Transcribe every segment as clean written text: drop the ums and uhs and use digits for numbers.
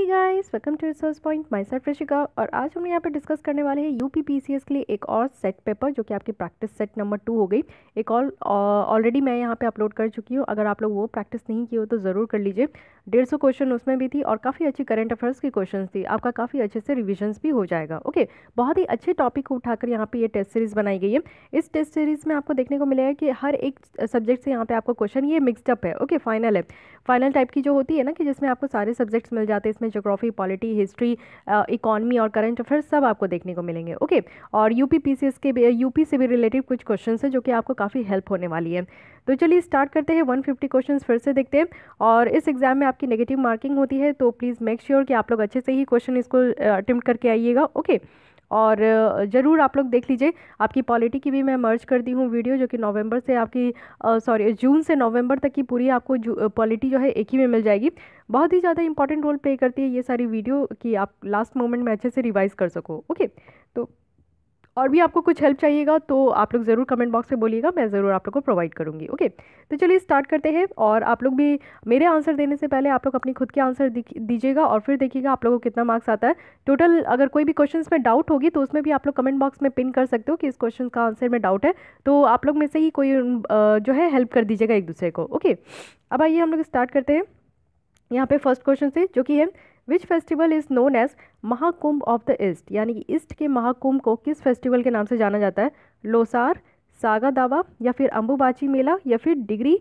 Hey guys, welcome to Resource Point. Myself Rishika. और आज हम यहाँ पे डिस्कस करने वाले हैं यूपी पीसीएस के लिए एक और सेट पेपर जो कि आपकी प्रैक्टिस सेट नंबर 2 हो गई। एक और ऑलरेडी मैं यहाँ पे अपलोड कर चुकी हूँ। अगर आप लोग वो प्रैक्टिस नहीं की हो तो ज़रूर कर लीजिए। 150 क्वेश्चन उसमें भी थी और काफ़ी अच्छी करंट अफेयर्स की क्वेश्चन थी। आपका काफ़ी अच्छे से रिविजन्स भी हो जाएगा। ओके, बहुत ही अच्छे टॉपिक को उठाकर यहाँ पे ये टेस्ट सीरीज़ बनाई गई है। इस टेस्ट सीरीज़ में आपको देखने को मिलेगा कि हर एक सब्जेक्ट से यहाँ पे आपको क्वेश्चन ये मिक्सड अप है। ओके, फाइनल है, फाइनल टाइप की जो होती है ना कि जिसमें आपको सारे सब्जेक्ट्स मिल जाते हैं। इसमें ज्योग्राफी, पॉलिटी, हिस्ट्री, इकोनॉमी और करंट अफेयर्स सब आपको देखने को मिलेंगे। ओके, और यूपी पीसीएस के यूपी से भी रिलेटेड कुछ क्वेश्चन है जो कि आपको काफ़ी हेल्प होने वाली है। तो चलिए स्टार्ट करते हैं। 150 क्वेश्चन फिर से देखते हैं। और इस एग्जाम में आपकी नेगेटिव मार्किंग होती है, तो प्लीज़ मेक श्योर कि आप लोग अच्छे से ही क्वेश्चन इसको अटेम्प्ट करके आइएगा। ओके, और ज़रूर आप लोग देख लीजिए। आपकी पॉलिटी की भी मैं मर्ज कर दी हूँ वीडियो, जो कि नवंबर से आपकी जून से नवंबर तक की पूरी आपको पॉलिटी जो है एक ही में मिल जाएगी। बहुत ही ज़्यादा इंपॉर्टेंट रोल प्ले करती है ये सारी वीडियो कि आप लास्ट मोमेंट में अच्छे से रिवाइज कर सको। ओके, तो और भी आपको कुछ हेल्प चाहिएगा तो आप लोग ज़रूर कमेंट बॉक्स में बोलिएगा, मैं ज़रूर आप लोग को प्रोवाइड करूँगी। ओके, तो चलिए स्टार्ट करते हैं। और आप लोग भी मेरे आंसर देने से पहले आप लोग अपनी खुद के आंसर दीजिएगा और फिर देखिएगा आप लोगों को कितना मार्क्स आता है टोटल। अगर कोई भी क्वेश्चन में डाउट होगी तो उसमें भी आप लोग कमेंट बॉक्स में पिन कर सकते हो कि इस क्वेश्चन का आंसर में डाउट है, तो आप लोग में से ही कोई जो है हेल्प कर दीजिएगा एक दूसरे को। ओके, अब आइए हम लोग स्टार्ट करते हैं यहाँ पे फर्स्ट क्वेश्चन से, जो कि है which festival is known as Mahakumbh of the east, यानी कि ईस्ट के महाकुंभ को किस फेस्टिवल के नाम से जाना जाता है? लोसार, सागा दावा, या फिर अंबुबाची मेला, या फिर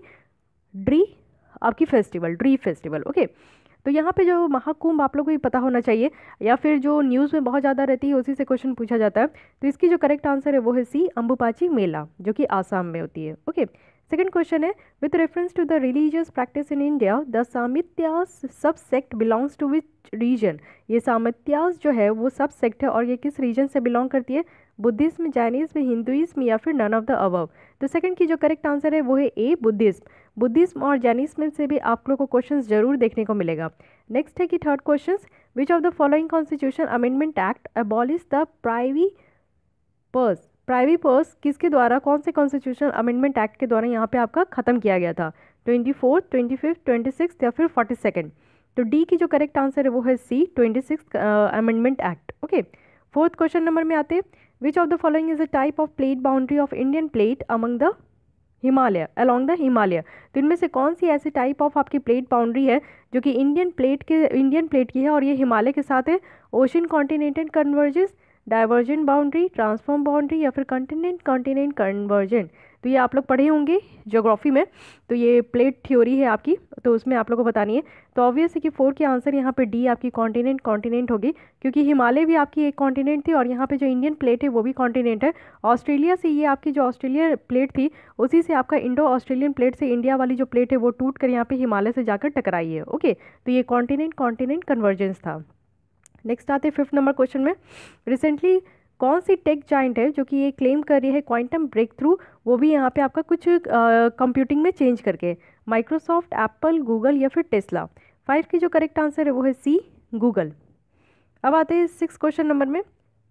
ड्री आपकी फेस्टिवल, ड्री फेस्टिवल। ओके, तो यहाँ पे जो महाकुंभ आप लोगों को भी पता होना चाहिए, या फिर जो न्यूज़ में बहुत ज़्यादा रहती है उसी से क्वेश्चन पूछा जाता है। तो इसकी जो करेक्ट आंसर है वो है सी, अंबुबाची मेला, जो कि आसाम में होती है। ओके, सेकंड क्वेश्चन है with reference to the religious practice in India the Sammitiyas sub sect belongs to which region. ये सामित्यास जो है वो सब सेक्ट है और ये किस रीजन से बिलोंग करती है? बुद्धिज्म, जैनिज्म, हिंदुइज्म, या फिर नन ऑफ द अबव। तो सेकंड की जो करेक्ट आंसर है वो है ए, बुद्धिज्म। बुद्धिज्म और जैनिज्म से भी आप लोगों को क्वेश्चन जरूर देखने को मिलेगा। नेक्स्ट है कि third question, which of the following constitution amendment act abolish the privy purse. Privy purse किसके द्वारा, कौन से कॉन्स्टिट्यूशन अमेंडमेंट एक्ट के द्वारा यहाँ पे आपका खत्म किया गया था? 24th, 25th, 26th या फिर 42nd। तो डी की जो करेक्ट आंसर है वो है C, 26th amendment act. Okay, fourth question number में आते हैं, which of the following is a type of plate boundary of Indian plate among the Himalaya, along the Himalaya. तो इनमें से कौन सी ऐसी टाइप ऑफ आपकी प्लेट बाउंड्री है जो कि इंडियन प्लेट की है और ये हिमालय के साथ है? Ocean continental convergence, divergent boundary, transform boundary, या फिर कॉन्टिनेंट कॉन्टिनेंट कन्वर्जेंट। तो ये आप लोग पढ़े होंगे ज्योग्राफी में, तो ये प्लेट थ्योरी है आपकी, तो उसमें आप लोग को बतानी है। तो ऑब्वियस है कि 4 की आंसर यहाँ पे डी आपकी कॉन्टिनेंट होगी, क्योंकि हिमालय भी आपकी एक कॉन्टिनेंट थी और यहाँ पे जो इंडियन प्लेट है वो भी कॉन्टिनेंट है। ऑस्ट्रेलिया से ये आपकी जो ऑस्ट्रेलिया प्लेट थी उसी से आपका इंडो ऑस्ट्रेलियन प्लेट से इंडिया वाली जो प्लेट है वो टूट कर यहाँ पे हिमालय से जाकर टकराई है। ओके, तो ये कॉन्टिनेंट कन्वर्जेंस था। नेक्स्ट आते हैं 5th नंबर क्वेश्चन में, रिसेंटली कौन सी टेक जाइंट है जो कि ये क्लेम कर रही है क्वांटम ब्रेक थ्रू, वो भी यहाँ पे आपका कुछ कंप्यूटिंग में चेंज करके? माइक्रोसॉफ्ट, एप्पल, गूगल, या फिर टेस्ला। 5 की जो करेक्ट आंसर है वो है सी, गूगल। अब आते हैं 6th क्वेश्चन नंबर में,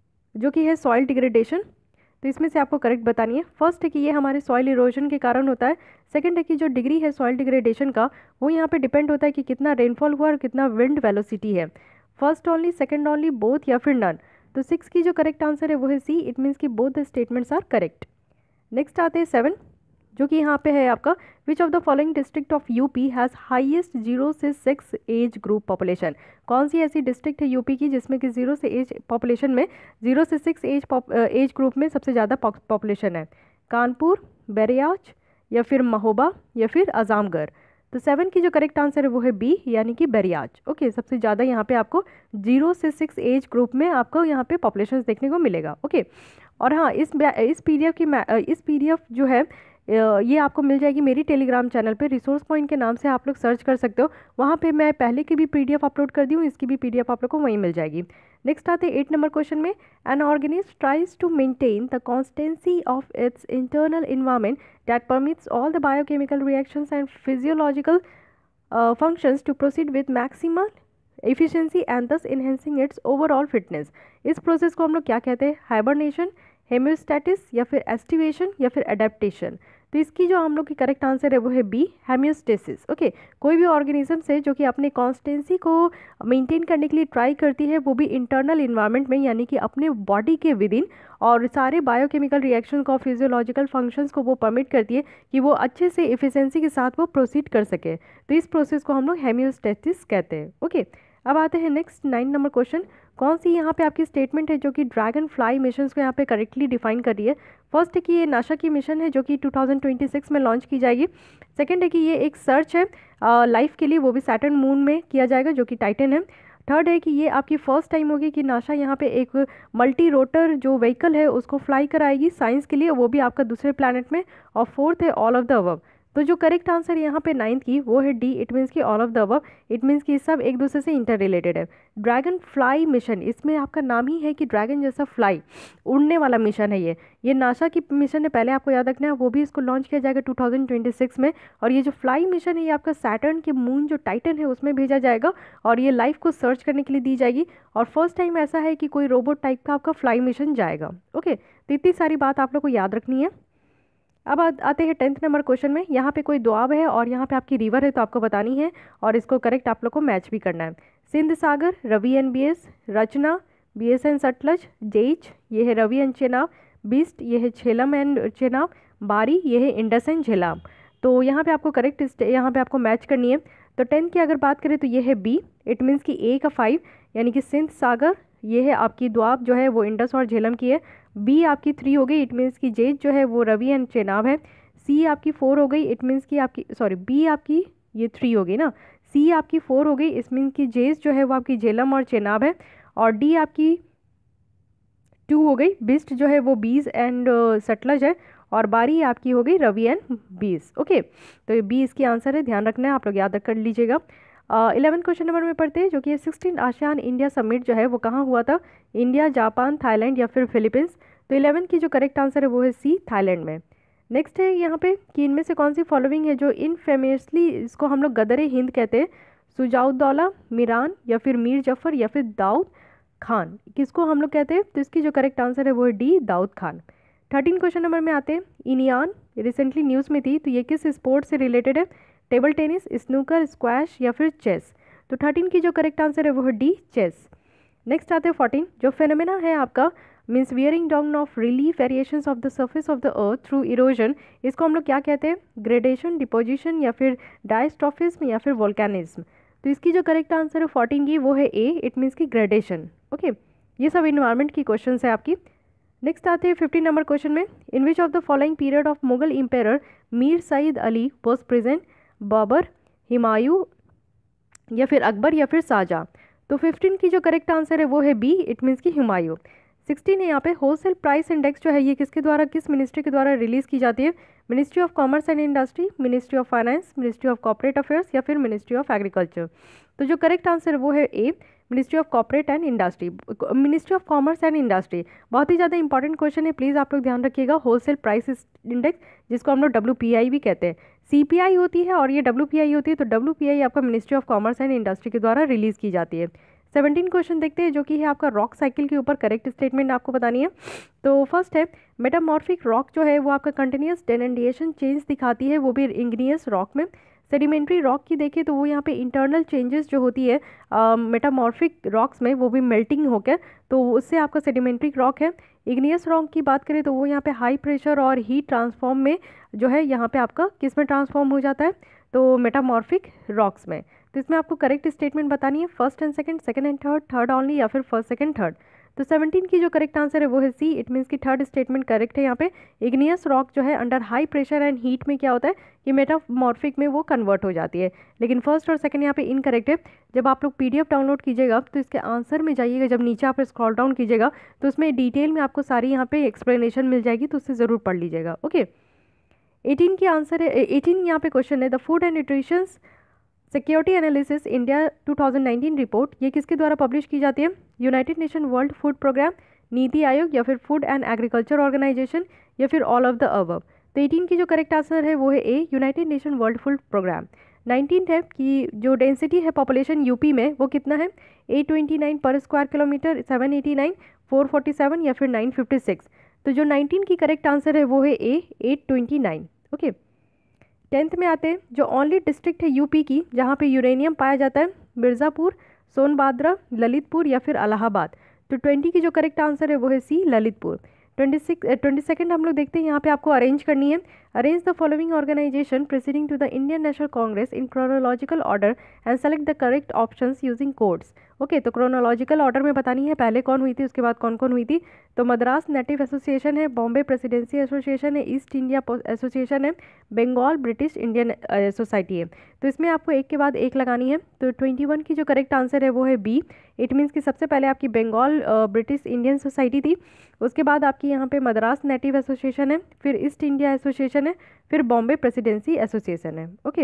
जो कि है सॉइल डिग्रेडेशन। तो इसमें से आपको करेक्ट बतानी है। फर्स्ट है कि ये हमारे सॉइल इरोजन के कारण होता है। सेकंड है कि जो डिग्री है सॉइल डिग्रेडेशन का वो यहाँ पे डिपेंड होता है कि कितना रेनफॉल हुआ और कितना विंड वेलोसिटी है। First only, second only, both, या फिर नन। तो 6 की जो करेक्ट आंसर है वो है सी, इट मीन्स कि both the statements are correct. Next आते हैं 7, जो कि यहाँ पे है आपका, which of the following district of UP has highest 0 से 6 एज ग्रुप पॉपुलेशन। कौन सी ऐसी डिस्ट्रिक्ट है यूपी की जिसमें कि 0 से एज पॉपुलेशन में 0 से 6 एज ग्रुप में सबसे ज़्यादा पॉपुलेशन है? कानपुर, बरियाच, या फिर महोबा, या फिर आजमगढ़। तो 7 की जो करेक्ट आंसर है वो है बी, यानी कि बरियाच। ओके, सबसे ज़्यादा यहाँ पे आपको 0 से 6 एज ग्रुप में आपको यहाँ पे पॉपुलेशन देखने को मिलेगा। ओके, और हाँ, इस पीडीएफ जो है ये आपको मिल जाएगी मेरी टेलीग्राम चैनल पे, रिसोर्स पॉइंट के नाम से आप लोग सर्च कर सकते हो। वहाँ पे मैं पहले की भी पीडीएफ अपलोड कर दी हूँ, इसकी भी पीडीएफ आप लोग को वहीं मिल जाएगी। नेक्स्ट आते हैं 8 नंबर क्वेश्चन में, an organism tries to maintain the constancy of its internal environment that permits all the biochemical reactions and physiological functions to proceed with maximal efficiency and thus enhancing its overall fitness। इस process को हम लोग क्या कहते हैं? Hibernation, हेमियोस्टैटिस, या फिर aestivation, या फिर एडेप्टेशन। तो इसकी जो हम लोग की करेक्ट आंसर है वो है बी, हेमियोस्टेसिस। ओके, कोई भी ऑर्गेनिज्म है जो कि अपने कॉन्स्टेंसी को मेंटेन करने के लिए ट्राई करती है, वो भी इंटरनल इन्वायरमेंट में, यानी कि अपने बॉडी के विद इन, और सारे बायोकेमिकल रिएक्शन को, फिजियोलॉजिकल फंक्शंस को वो परमिट करती है कि वो अच्छे से इफिशिएंसी के साथ वो प्रोसीड कर सके। तो इस प्रोसेस को हम लोग हेमियोस्टेसिस कहते हैं। ओके, अब आते हैं नेक्स्ट 9 नंबर क्वेश्चन। कौन सी यहाँ पे आपकी स्टेटमेंट है जो कि ड्रैगन फ्लाई मिशन को यहाँ पे करेक्टली डिफाइन कर रही है? फर्स्ट है कि ये नासा की मिशन है जो कि 2026 में लॉन्च की जाएगी। सेकंड है कि ये एक सर्च है लाइफ के लिए, वो भी सैटर्न मून में किया जाएगा जो कि टाइटन है। थर्ड है कि ये आपकी फर्स्ट टाइम होगी कि नासा यहाँ पे एक मल्टी रोटर जो व्हीकल है उसको फ्लाई कराएगी साइंस के लिए, वो भी आपका दूसरे प्लैनेट में। और फोर्थ है ऑल ऑफ द अबव। तो जो करेक्ट आंसर यहाँ पे 9th की वो है डी, इट मीन्स की all of the above. It means कि सब एक दूसरे से इंटर रिलेटेड है। ड्रैगन फ्लाई मिशन, इसमें आपका नाम ही है कि ड्रैगन जैसा फ्लाई, उड़ने वाला मिशन है ये नासा की मिशन है, पहले आपको याद रखना है, वो भी इसको लॉन्च किया जाएगा 2026 में। और ये जो फ्लाई मिशन है ये आपका सैटर्न के मून जो टाइटन है उसमें भेजा जाएगा और ये लाइफ को सर्च करने के लिए दी जाएगी। और फर्स्ट टाइम ऐसा है कि कोई रोबोट टाइप का आपका फ्लाई मिशन जाएगा। ओके, तो इतनी सारी बात आप लोग को याद रखनी है। अब आते हैं 10th नंबर क्वेश्चन में। यहाँ पे कोई दोआब है और यहाँ पे आपकी रिवर है तो आपको बतानी है और इसको करेक्ट आप लोग को मैच भी करना है। सिंध सागर, रवि एंड बीएस, रचना, बीएस एंड सतलज, जेच ये है रवि एंड चेनाब, बिस्ट ये है झेलम एंड चेनाब, बारी ये है इंडस एंड झेलाम। तो यहाँ पे आपको करेक्ट यहाँ पे आपको मैच करनी है। तो 10 की अगर बात करें तो ये है बी, इट मीन्स कि ए का 5 यानी कि सिंध सागर, ये है आपकी दोआब जो है वो इंडस और झेलम की है। बी आपकी 3 हो गई, इट मीन्स की जेज जो है वो रवि एंड चेनाब है। सी आपकी 4 हो गई, इट मीन्स की आपकी बी आपकी ये 3 हो गई ना, सी आपकी 4 हो गई, इस मीन्स की जेज जो है वो आपकी झेलम और चेनाब है। और डी आपकी 2 हो गई, बिस्ट जो है वो बीज एंड सतलज है। और बारी आपकी हो गई रवि एंड बीज। ओके, तो ये बी इसकी आंसर है, ध्यान रखना है, आप लोग याद कर लीजिएगा। 11 क्वेश्चन नंबर में पढ़ते हैं जो कि 16 आसियान इंडिया समिट जो है वो कहाँ हुआ था? इंडिया, जापान, थाईलैंड या फिर फिलीपींस? तो 11 की जो करेक्ट आंसर है वो है सी, थाईलैंड में। नेक्स्ट है यहाँ पे कि इनमें से कौन सी फॉलोइंग है जो इनफेमसली, इसको हम लोग गदर हिंद कहते हैं, सुजाउद्दौला, मीरान या फिर मीर जफर या फिर दाऊद खान, किसको हम लोग कहते हैं? तो इसकी जो करेक्ट आंसर है वो है D, Daud Khan. 13 question number में आते हैं। इनियान रिसेंटली न्यूज़ में थी, तो ये किस स्पोर्ट से रिलेटेड है? टेबल टेनिस, स्नूकर, स्क्वैश या फिर चेस? तो 13 की जो करेक्ट आंसर है वो है डी, चेस। नेक्स्ट आते हैं 14, जो फेनोमेना है आपका means wearing down of relief variations of the surface of the earth through erosion, इसको हम लोग क्या कहते हैं? ग्रेडेशन, डिपोजिशन या फिर डायस्ट्रॉफिज्म या फिर वोल्केनिज्म? तो इसकी जो करेक्ट आंसर है 14 की वो है ए, इट मीन्स की ग्रेडेशन। ओके, ये सब इन्वायरमेंट की क्वेश्चन है आपकी। नेक्स्ट आते हैं 15 नंबर क्वेश्चन में। In which of the following period of Mughal empire Mir Sayyid Ali was present? Babur, Humayun या फिर अकबर या फिर शाहजहां? तो 15 की जो करेक्ट आंसर है वो है बी, इट मीन्स की हुमायूं। 16 है यहाँ पे होलसेल प्राइस इंडेक्स जो है ये किसके द्वारा, किस मिनिस्ट्री के द्वारा रिलीज की जाती है? Ministry of commerce and industry, ministry of finance, ministry of corporate affairs या फिर मिनिस्ट्री ऑफ एग्रीकल्चर? तो जो करेक्ट आंसर है वो है A, ministry of corporate and industry, ministry of commerce and industry. बहुत ही ज़्यादा इंपॉर्टेंट क्वेश्चन है, प्लीज़ आप लोग ध्यान रखिएगा। होलसेल प्राइस इंडेक्स जिसको हम लोग WPI भी कहते हैं, CPI होती है और ये WPI होती है। तो WPI आपका ministry of commerce and industry के द्वारा रिलीज की जाती है। 17 क्वेश्चन देखते हैं जो कि है आपका रॉक साइकिल के ऊपर करेक्ट स्टेटमेंट आपको बतानी है। तो फर्स्ट है मेटामॉर्फिक रॉक जो है वो आपका कंटिन्यूस डेनडेशन चेंज दिखाती है, वो भी इग्नियस रॉक में। सेडिमेंट्री रॉक की देखें तो वो यहाँ पे इंटरनल चेंजेस जो होती है मेटामॉर्फिक रॉक्स में, वो भी मेल्टिंग होकर, तो उससे आपका सेडिमेंट्री रॉक है। इग्नियस रॉक की बात करें तो वो यहाँ पे हाई प्रेशर और हीट ट्रांसफॉर्म में जो है यहाँ पे आपका किस में ट्रांसफॉर्म हो जाता है? तो मेटामॉर्फिक रॉक्स में। तो इसमें आपको करेक्ट स्टेटमेंट बतानी है, first and second, second and third, third only या फिर फर्स्ट सेकंड थर्ड? तो 17 की जो करेक्ट आंसर है वो है सी, इट मीन्स की थर्ड स्टेटमेंट करेक्ट है। यहाँ पे इग्नियस रॉक जो है under high pressure and heat में क्या होता है कि मेटामॉर्फिक में वो कन्वर्ट हो जाती है। लेकिन फर्स्ट और सेकंड यहाँ पे इनकरेक्ट है। जब आप लोग PDF डाउनलोड कीजिएगा तो इसके आंसर में जाइएगा, जब नीचे आप स्क्रॉल डाउन कीजिएगा तो उसमें डिटेल में आपको सारी यहाँ पे एक्सप्लेनेशन मिल जाएगी, तो उससे ज़रूर पढ़ लीजिएगा। ओके, 18 की आंसर है 18 यहाँ पे क्वेश्चन है the food and nutritions security analysis India 2019 report, ये किसके द्वारा पब्लिश की जाती है? United Nation World Food Program, NITI Aayog या फिर फूड एंड एग्रीकल्चर ऑर्गेनाइजेशन या फिर ऑल ऑफ द अबव? तो 18 की जो करेक्ट आंसर है वो है A, United Nation World Food Program. 19 है कि जो डेंसिटी है पॉपुलेशन यूपी में वो कितना है? 829 पर स्क्वायर किलोमीटर, 789, 447 या फिर 956? तो जो 19 की करेक्ट आंसर है वो है ए, 829। ओके। 10th में आते हैं, जो ओनली डिस्ट्रिक्ट है यूपी की जहाँ पे यूरेनियम पाया जाता है, मिर्ज़ापुर, सोनभद्र, ललितपुर या फिर इलाहाबाद। तो 20 की जो करेक्ट आंसर है वो है सी, ललितपुर। 22nd हम लोग देखते हैं, यहाँ पे आपको अरेंज करनी है। Arrange the following organization presiding to the Indian National Congress in chronological order and select the correct options using codes. Okay, तो क्रोनोलॉजिकल ऑर्डर में बतानी है पहले कौन हुई थी, उसके बाद कौन कौन हुई थी। तो मद्रास नेटिव एसोसिएशन है, बॉम्बे प्रेसिडेंसी एसोसिएशन है, ईस्ट इंडिया एसोसिएशन है, बंगाल ब्रिटिश इंडियन सोसाइटी है। तो इसमें आपको एक के बाद एक लगानी है। तो 21 की जो करेक्ट आंसर है वो है बी। इट मीन्स कि सबसे पहले आपकी बंगाल ब्रिटिश इंडियन सोसाइटी थी, उसके बाद आपकी यहाँ पे मद्रास नेटिव एसोसिएशन है, फिर ईस्ट इंडिया एसोसिएशन है, फिर बॉम्बे प्रेसिडेंसी एसोसिएशन है। ओके,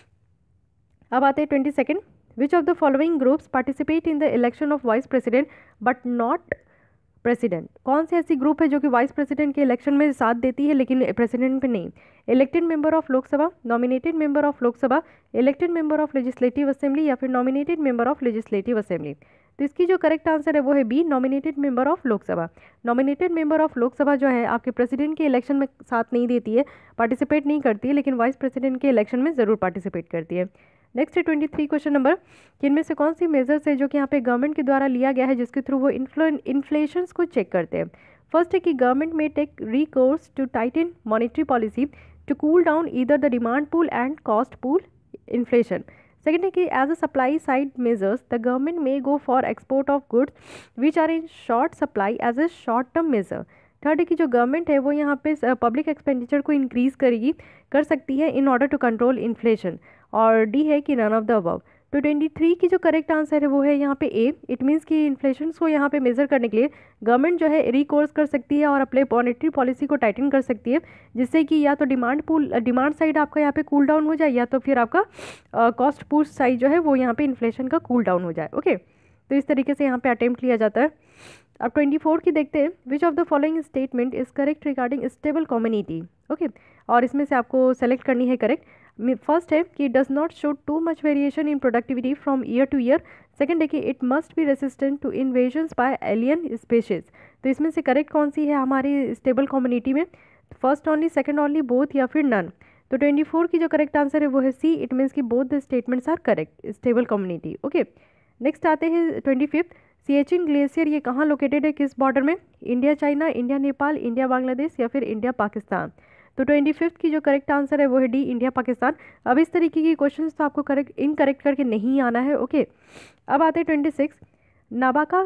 अब आते हैं 22nd। Which of the following groups participate in the election of vice president but not president. कौन सी ऐसी ग्रुप है जो कि वाइस प्रेसिडेंट के इलेक्शन में साथ देती है लेकिन प्रेसिडेंट पे नहीं। Elected member of Lok Sabha, nominated member of Lok Sabha, elected member of legislative assembly या फिर nominated member of legislative assembly. तो इसकी जो करेक्ट आंसर है वो है B, nominated member of Lok Sabha. Nominated member of Lok Sabha जो है आपके प्रेसिडेंट के इलेक्शन में साथ नहीं देती है, पार्टिसिपेट नहीं करती है, लेकिन वाइस प्रेसिडेंट के इलेक्शन में ज़रूर पार्टिसिपेट करती है। नेक्स्ट है 23 क्वेश्चन नंबर, कि इनमें से कौन सी मेजर्स है जो कि यहाँ पे गवर्नमेंट के द्वारा लिया गया है जिसके थ्रू वो इन्फ्लेशन को चेक करते हैं। फर्स्ट है कि गवर्नमेंट में take recourse to tighten monetary policy to cool down either the demand pull and cost pull inflation. Second है कि as a supply side measures the government may go for export of goods which are in short supply as a short term measure. Third है कि जो government है वो यहाँ पे public expenditure को इंक्रीज कर सकती है in order to control inflation. और डी है कि नन ऑफ द अबव। तो 23 की जो करेक्ट आंसर है वो है यहाँ पे ए। इट मीन्स कि इन्फ्लेशन को यहाँ पे मेजर करने के लिए गवर्नमेंट जो है रिकोर्स कर सकती है और अपने मॉनेटरी पॉलिसी को टाइटन कर सकती है, जिससे कि या तो डिमांड साइड आपका यहाँ पे कूल डाउन हो जाए या तो फिर आपका कॉस्ट पुश साइड जो है वो यहाँ पे इन्फ्लेशन का कूल डाउन हो जाए। ओके, तो इस तरीके से यहाँ पे अटेम्प्ट लिया जाता है। अब 24 की देखते हैं, which of the following statement is correct regarding stable community. Okay, और इसमें से आपको सेलेक्ट करनी है करेक्ट। फर्स्ट है कि does not show too much variation in productivity from year to year. Second है कि it must be resistant to invasions by alien species. तो इसमें से करेक्ट कौन सी है हमारी स्टेबल कम्युनिटी में, first only, second only, both या फिर नन। तो 24 की जो करेक्ट आंसर है वो है सी। इट मीन्स कि both the statements are correct, stable community. Okay, next आते हैं 25th। सियाचिन ग्लेशियर ये कहाँ लोकेटेड है, किस बॉर्डर में, India China, India Nepal, India Bangladesh या फिर इंडिया पाकिस्तान। तो 25th की जो करेक्ट आंसर है वो है डी, इंडिया पाकिस्तान। अब इस तरीके की क्वेश्चंस तो आपको इनकरेक्ट करके नहीं आना है। ओके, अब आते हैं 26। नाबाका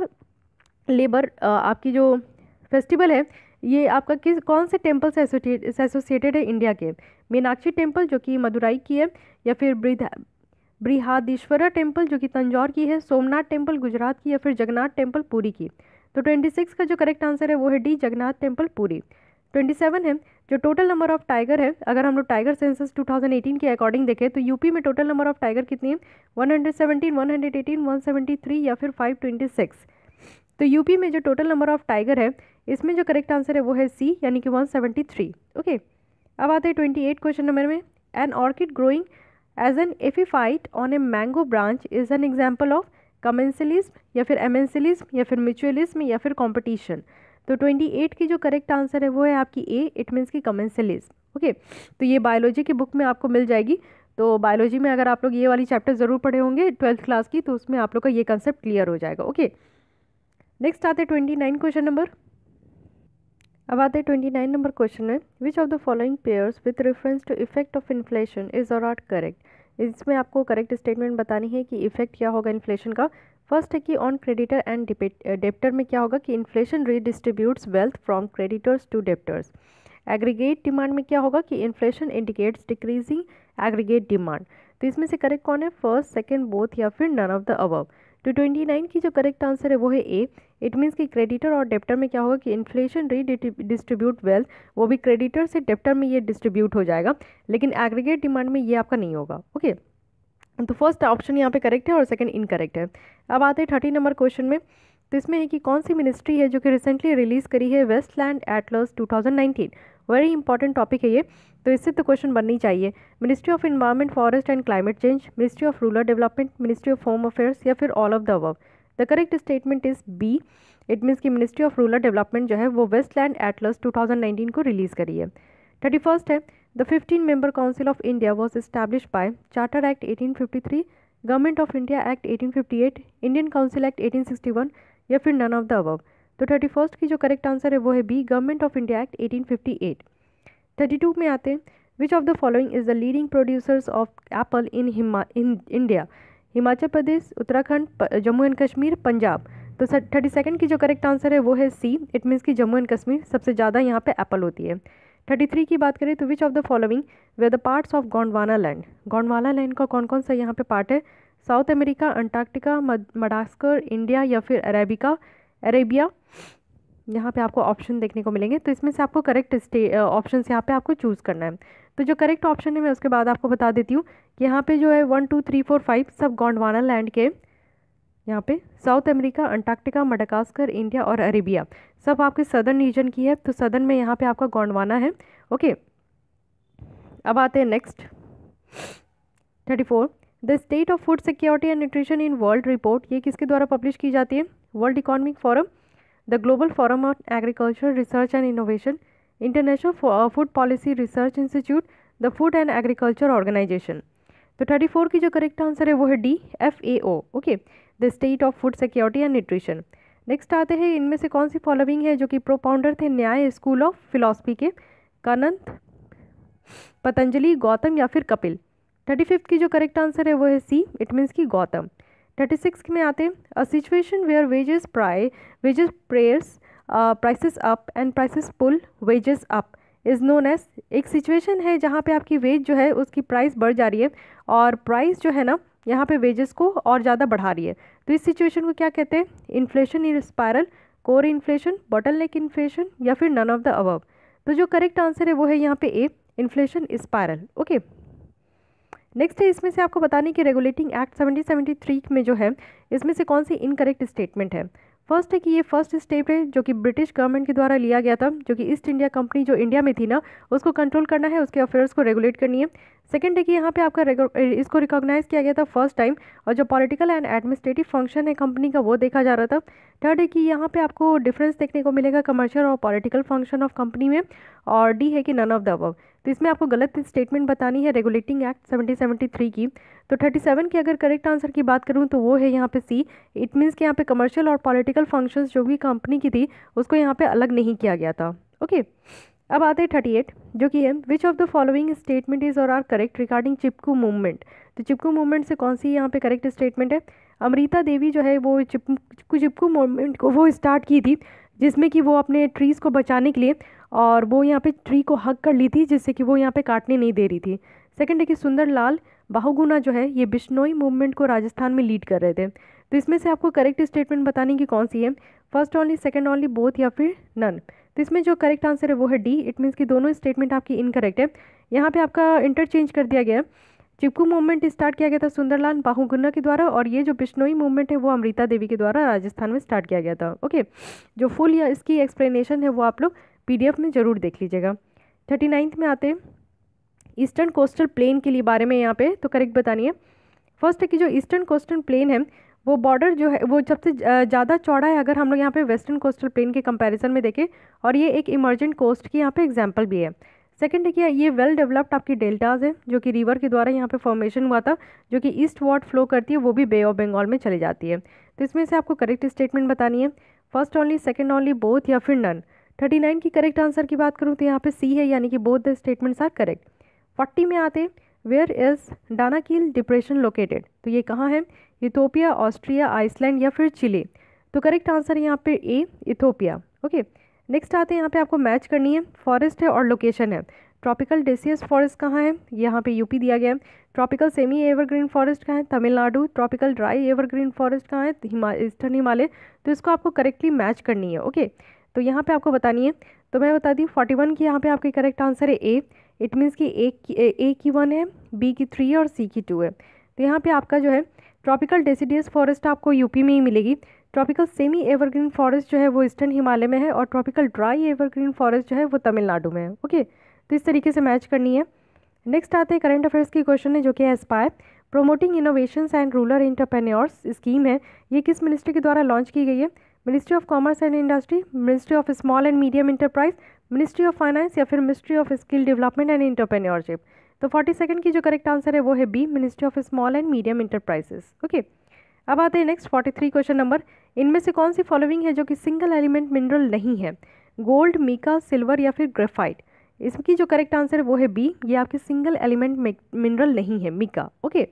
लेबर आपकी जो फेस्टिवल है ये आपका कौन से टेम्पल से एसोसिएटेड है इंडिया के। मीनाक्षी टेम्पल जो कि मदुराई की है, या फिर बृहदीश्वरा टेम्पल जो कि तंजौर की है, सोमनाथ टेम्पल गुजरात की, या फिर जगन्नाथ टेम्पल पुरी की। तो 26 का जो करेक्ट आंसर है वो है डी, जगन्नाथ टेम्पल पुरी। 27 है, जो टोटल नंबर ऑफ टाइगर है, अगर हम लोग टाइगर सेंसस 2018 के अकॉर्डिंग देखें तो यूपी में टोटल नंबर ऑफ टाइगर कितनी है, 117, 118, 173 या फिर 526। तो यूपी में जो टोटल नंबर ऑफ टाइगर है इसमें जो करेक्ट आंसर है वो है सी, यानी कि 173। ओके, अब आते हैं 28 क्वेश्चन नंबर में। An orchid growing as an epiphyte on a mango branch is an example of commensalism या फिर एमेंसलिज्म या फिर म्यूचुअलिज्म या फिर कॉम्पिटिशन। तो 28 की जो करेक्ट आंसर है वो है आपकी ए। इट मीन्स की कमेंसलिज्म। ओके, तो ये बायोलॉजी की बुक में आपको मिल जाएगी। तो बायोलॉजी में अगर आप लोग ये वाली चैप्टर ज़रूर पढ़े होंगे 12th क्लास की, तो उसमें आप लोग का ये कंसेप्ट क्लियर हो जाएगा। ओके, नेक्स्ट आते 29 क्वेश्चन नंबर। अब आते 29 नंबर क्वेश्चन है, which of the following pairs with reference to effect of inflation is और नॉट करेक्ट। इसमें आपको करेक्ट स्टेटमेंट बतानी है कि इफेक्ट क्या होगा इन्फ्लेशन का। फर्स्ट है कि ऑन क्रेडिटर एंड डेप्टर में क्या होगा कि inflation redistributes wealth from creditors to debtors. Aggregate demand में क्या होगा कि inflation indicates decreasing aggregate demand. तो इसमें से करेक्ट कौन है, फर्स्ट, सेकंड, बोथ या फिर नन ऑफ द अबव। तो 29 की जो करेक्ट आंसर है वो है ए। इट मीन्स कि क्रेडिटर और डेप्टर में क्या होगा कि इन्फ्लेशन रीडिस्ट्रीब्यूट वेल्थ, वो भी क्रेडिटर से डेप्टर में ये डिस्ट्रीब्यूट हो जाएगा, लेकिन एग्रीगेट डिमांड में ये आपका नहीं होगा। ओके, तो फर्स्ट ऑप्शन यहाँ पे करेक्ट है और सेकंड इनकरेक्ट है। अब आते हैं 30 नंबर क्वेश्चन में। तो इसमें है कि कौन सी मिनिस्ट्री है जो कि रिसेंटली रिलीज़ करी है wasteland atlas 2019। Very important topic है ये, तो इससे तो क्वेश्चन बननी चाहिए। Ministry of environment, forest and climate change, ministry of rural development, ministry of home affairs या फिर all of the above. The correct statement is B. It means कि मिनिस्ट्री ऑफ रूरल डेवलपमेंट जो है वो Westland atlas 2019 को release करी है। 31st है, the 15-member council of India was establish by charter act 1853, government of India act 1858, Indian council act 1861 या फिर नन ऑफ द अबव। तो 31st की जो करेक्ट आंसर है वो है B, government of India act 1858। 32 में आते हैं, which of the following is the leading producers of apple in India? Himachal Pradesh, Uttarakhand, Jammu and Kashmir, Punjab. तो 32nd की जो करेक्ट आंसर है वो है सी, इट मीन्स कि जम्मू एंड कश्मीर सबसे ज़्यादा यहाँ पे एप्पल होती है। 33 की बात करें तो which of the following were the parts of Gondwana land? Gondwana land का कौन कौन सा यहाँ पे पार्ट है? South America, Antarctica, Madagascar, India या फिर अरेबिया। यहाँ पे आपको ऑप्शन देखने को मिलेंगे, तो इसमें से आपको करेक्ट ऑप्शन यहाँ पे आपको चूज़ करना है। तो जो करेक्ट ऑप्शन है मैं उसके बाद आपको बता देती हूँ कि यहाँ पे जो है 1 2 3 4 5 सब गोंडवाना लैंड के, यहाँ पे South America, Antarctica, Madagascar, India और अरेबिया सब आपके सदर्न रीजन की है। तो सदर्न में यहाँ पे आपका गोंडवाना है। ओके, अब आते हैं next 34, the state of food security and nutrition in world report, ये किसके द्वारा पब्लिश की जाती है? World economic Forum, the Global Forum on Agriculture Research and Innovation, International Food Policy Research Institute, the food and Agriculture Organization. तो 34 की जो correct answer है वो है D, FAO। Okay, the state of food security and nutrition. Next आते हैं, इनमें से कौन सी फॉलोइंग है जो कि प्रोपाउंडर थे न्याय स्कूल ऑफ फिलॉसफी के? कानंद, पतंजलि, गौतम या फिर कपिल। 35th की जो करेक्ट आंसर है वो है सी, इट मीन्स की गौतम। 36 में आते हैं, a situation where wages prayers prices up and prices pull wages up is known as, एक सिचुएशन है जहाँ पे आपकी वेज जो है उसकी प्राइस बढ़ जा रही है और प्राइस जो है ना यहाँ पे वेजेस को और ज़्यादा बढ़ा रही है। तो इस सिचुएशन को क्या कहते हैं? Inflation in spiral, core inflation, bottleneck inflation या फिर नन ऑफ द अबव। तो जो करेक्ट आंसर है वो है यहाँ पे A, inflation spiral. Okay, next है, इसमें से आपको बताने कि रेगुलेटिंग एक्ट 1773 में जो है इसमें से कौन सी इनकरेक्ट स्टेटमेंट है? फर्स्ट है कि ये फर्स्ट स्टेप है जो कि ब्रिटिश गवर्नमेंट के द्वारा लिया गया था, जो कि ईस्ट इंडिया कंपनी जो इंडिया में थी ना उसको कंट्रोल करना है, उसके अफेयर्स को रेगुलेट करनी है। सेकंड है कि यहाँ पे आपका इसको रिकॉग्नाइज किया गया था फर्स्ट टाइम, और जो पॉलिटिकल एंड एडमिनिस्ट्रेटिव फंक्शन है कंपनी का वो देखा जा रहा था। थर्ड है कि यहाँ पे आपको डिफरेंस देखने को मिलेगा कमर्शियल और पॉलिटिकल फंक्शन ऑफ कंपनी में। और डी है कि नन ऑफ द अबव। तो इसमें आपको गलत स्टेटमेंट बतानी है रेगुलेटिंग एक्ट 1773 की। तो 37 की अगर करेक्ट आंसर की बात करूँ तो वो है यहाँ पे सी, इट मीन्स कि यहाँ पे कमर्शियल और पॉलिटिकल फंक्शंस जो भी कंपनी की थी उसको यहाँ पे अलग नहीं किया गया था। ओके, अब आते हैं 38 जो कि है, which of the following statement is और are correct regarding Chipko movement? तो चिपकू मूवमेंट से कौन सी यहाँ पे करेक्ट स्टेटमेंट है? अमृता देवी जो है वो चिपकू मूवमेंट को वो स्टार्ट की थी, जिसमें कि वो अपने ट्रीज़ को बचाने के लिए और वो यहाँ पे ट्री को हक कर ली थी, जिससे कि वो यहाँ पे काटने नहीं दे रही थी। सेकंड है कि सुंदर लाल बाहुगुना जो है ये बिश्नोई मूवमेंट को राजस्थान में लीड कर रहे थे। तो इसमें से आपको करेक्ट स्टेटमेंट बताने की कौन सी है? First only, second only, both या फिर नन। तो इसमें जो करेक्ट आंसर है वो है डी, इट मीन्स कि दोनों स्टेटमेंट आपकी इनकरेक्ट है। यहाँ पे आपका इंटरचेंज कर दिया गया है, चिपकू मूवमेंट स्टार्ट किया गया था सुंदरलाल बाहुगुना के द्वारा, और ये जो बिश्नोई मूवमेंट है वो अमृता देवी के द्वारा राजस्थान में स्टार्ट किया गया था। ओके, जो फुल या इसकी एक्सप्लेनेशन है वो आप लोग PDF में ज़रूर देख लीजिएगा। 39 में आते हैं, ईस्टर्न कोस्टल प्लेन के लिए बारे में यहाँ पे तो करेक्ट बतानी है। फर्स्ट है कि जो ईस्टर्न कोस्टल प्लेन है वो बॉर्डर जो है वो सबसे ज़्यादा चौड़ा है अगर हम लोग यहाँ पे वेस्टर्न कोस्टल प्लेन के कंपैरिजन में देखें, और ये एक इमर्जेंट कोस्ट की यहाँ पे एग्जांपल भी है। सेकंड है कि ये वेल डेवलप्ड आपकी डेल्टाज है जो कि रिवर के द्वारा यहाँ पे फॉर्मेशन हुआ था, जो कि ईस्ट वार्ड फ्लो करती है, वो भी बे ऑफ बंगाल में चली जाती है। तो इसमें से आपको करेक्ट स्टेटमेंट बतानी है, first only, second only, both या फिर नन। 39 की करेक्ट आंसर की बात करूँ तो यहाँ पे सी है, यानी कि both the statements are correct. 40 में आते, where is Danakil depression located? तो ये कहाँ है? इथोपिया, ऑस्ट्रिया, आइसलैंड या फिर चिली। तो करेक्ट आंसर यहाँ पे ए, इथोपिया। ओके, नेक्स्ट आते हैं, यहाँ पे आपको मैच करनी है, फॉरेस्ट है और लोकेशन है। ट्रॉपिकल डेसियस फॉरेस्ट कहाँ है? यहाँ पे यूपी दिया गया है। ट्रॉपिकल सेमी एवरग्रीन फॉरेस्ट कहाँ है? Tamil Nadu. Tropical dry evergreen forest कहाँ है? ईस्टर्न हिमालय। तो इसको आपको करेक्टली मैच करनी है। ओके, तो यहाँ पे आपको बतानी है, तो मैं बता दी 41 की यहाँ पे आपकी करेक्ट आंसर है ए, इट मीन्स कि ए की 1 है, बी की 3 है और सी की 2 है। तो यहाँ पे आपका जो है ट्रॉपिकल डेसिडियस फॉरेस्ट आपको यूपी में ही मिलेगी। ट्रॉपिकल सेमी एवरग्रीन फॉरेस्ट जो है वो ईस्टर्न हिमालय में है, और ट्रॉपिकल ड्राई एवरग्रीन फॉरेस्ट जो है वो तमिलनाडु में है। ओके, तो इस तरीके से मैच करनी है। नेक्स्ट आते हैं करंट अफेयर्स की क्वेश्चन है जो कि aspire promoting innovations and rural entrepreneurs scheme है, ये किस मिनिस्ट्री के द्वारा लॉन्च की गई है? Ministry of commerce and industry, ministry of small and medium enterprise, ministry of finance या फिर ministry of skill development and entrepreneurship. तो 42 की जो करेक्ट आंसर है वो है B, ministry of small and medium enterprises. Okay, अब आते हैं नेक्स्ट 43 क्वेश्चन नंबर। इनमें से कौन सी फॉलोइंग है जो कि सिंगल एलिमेंट मिनरल नहीं है? गोल्ड, मीका, सिल्वर या फिर ग्रेफाइट। इसकी जो करेक्ट आंसर है वो है बी, ये आपके सिंगल एलिमेंट मिनरल नहीं है, मीका। ओके,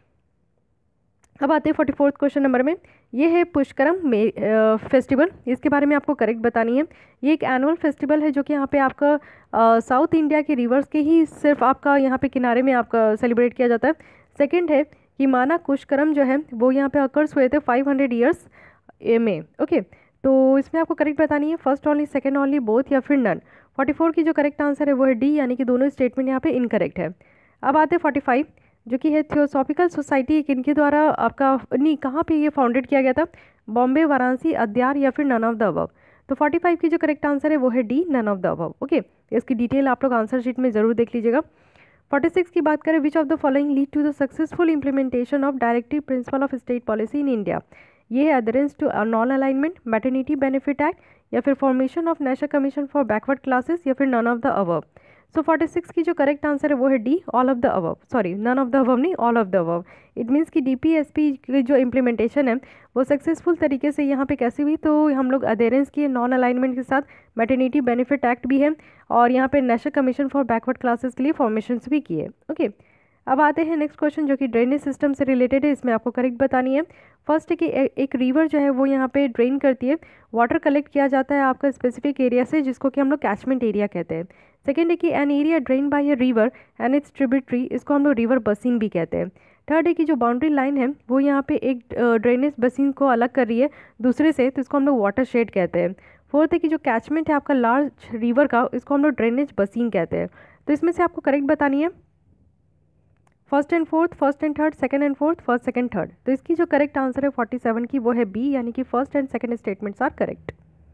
अब आते हैं 44 क्वेश्चन नंबर में। ये है पुष्करम फेस्टिवल, इसके बारे में आपको करेक्ट बतानी है। ये एक एनुअल फेस्टिवल है जो कि यहाँ पे आपका साउथ इंडिया के रिवर्स के ही सिर्फ आपका यहाँ पे किनारे में आपका सेलिब्रेट किया जाता है। सेकंड है कि माना पुष्करम जो है वो यहाँ पे अकर्स हुए थे 500 ईयर्स में। ओके, तो इसमें आपको करेक्ट बतानी है first only, second only, both या फिर नन। 44 की जो करेक्ट आंसर है वो है डी, यानी कि दोनों स्टेटमेंट यहाँ पे इनकरेक्ट है। अब आते हैं 45 जो कि है थियोसॉफिकल सोसाइटी किनके द्वारा आपका नहीं कहाँ पे ये फाउंडेड किया गया था? बॉम्बे, वाराणसी, अद्यार या फिर नन ऑफ द अबव। तो 45 की जो करेक्ट आंसर है वो है D, none of the above. Okay, इसकी डिटेल आप लोग आंसर शीट में जरूर देख लीजिएगा। 46 की बात करें, which of the following lead to the successful implementation of directive principle of state policy in India? ये है adherence to non alignment, maternity benefit act या फिर formation of national commission for backward classes या फिर none of the above. So 46 की जो correct answer है वो है D, all of the above. Sorry, none of the above नहीं, all of the above. It means कि डीपीएसपी की जो इम्प्लीमेंटेशन है वो सक्सेसफुल तरीके से यहाँ पे कैसे हुई, तो हम लोग अडेरेंस किए नॉन अलाइनमेंट के साथ, मैटरनिटी बेनिफिट एक्ट भी है और यहाँ पे national commission for backward classes के लिए फॉर्मेशंस भी किए। ओके, अब आते हैं नेक्स्ट क्वेश्चन जो कि ड्रेनेज सिस्टम से रिलेटेड है, इसमें आपको करेक्ट बतानी है। फर्स्ट है कि एक रिवर जो है वो यहाँ पे ड्रेन करती है, वाटर कलेक्ट किया जाता है आपका स्पेसिफिक एरिया से जिसको कि हम लोग कैचमेंट एरिया कहते हैं। सेकेंड है कि an area drain by a river and its tributary, इसको हम लोग रिवर बसिन भी कहते हैं। थर्ड है कि जो बाउंड्री लाइन है वो यहाँ पे एक ड्रेनेज बसिन को अलग कर रही है दूसरे से, तो इसको हम लोग वाटर शेड कहते हैं। फोर्थ है कि जो कैचमेंट है आपका लार्ज रिवर का, इसको हम लोग ड्रेनेज बसिन कहते हैं। तो इसमें से आपको करेक्ट बतानी है first and fourth, first and third, second and fourth, first second third. तो इसकी जो करेक्ट आंसर है 47 की वो है बी, यानी कि first and second statements are correct.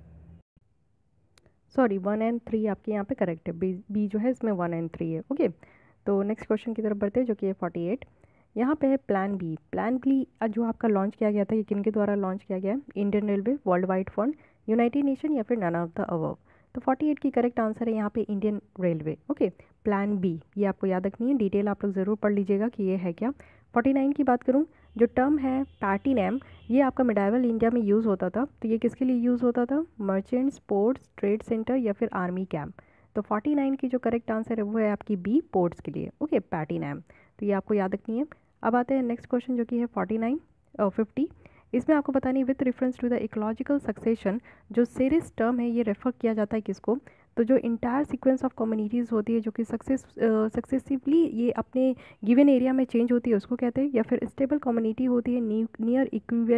Sorry, 1 and 3 आपके यहाँ पे करेक्ट है, बी जो है इसमें 1 एंड 3 है। ओके, तो नेक्स्ट क्वेश्चन की तरफ बढ़ते हैं जो कि है 48। यहाँ पे है प्लान बी। प्लान बी जो आपका लॉन्च किया गया था, ये किन के द्वारा लॉन्च किया गया है? Indian railway, world wide fund, united nation या फिर नन ऑफ द अबव। तो 48 की करेक्ट आंसर है यहाँ पे Indian railway. Okay, plan B ये आपको याद रखनी है, डिटेल आप लोग ज़रूर पढ़ लीजिएगा कि ये है क्या। 49 की बात करूँ, जो टर्म है पैटिनम, ये आपका मिडाइवल इंडिया में यूज़ होता था, तो ये किसके लिए यूज़ होता था? मर्चेंट्स, पोर्ट्स, ट्रेड सेंटर या फिर आर्मी कैंप। तो 49 की जो करेक्ट आंसर है वो है आपकी बी, पोर्ट्स के लिए। ओके, पैटिनम, तो ये आपको याद रखनी है। अब आते हैं नेक्स्ट क्वेश्चन जो कि है 50। इसमें आपको बतानी है with reference to the ecological succession, जो सेरिस टर्म है ये रेफर किया जाता है किसको? तो जो इंटायर सीक्वेंस ऑफ कम्युनिटीज़ होती है जो कि सक्सेसिवली ये अपने गिवन एरिया में चेंज होती है उसको कहते हैं, या फिर स्टेबल कम्युनिटी होती है near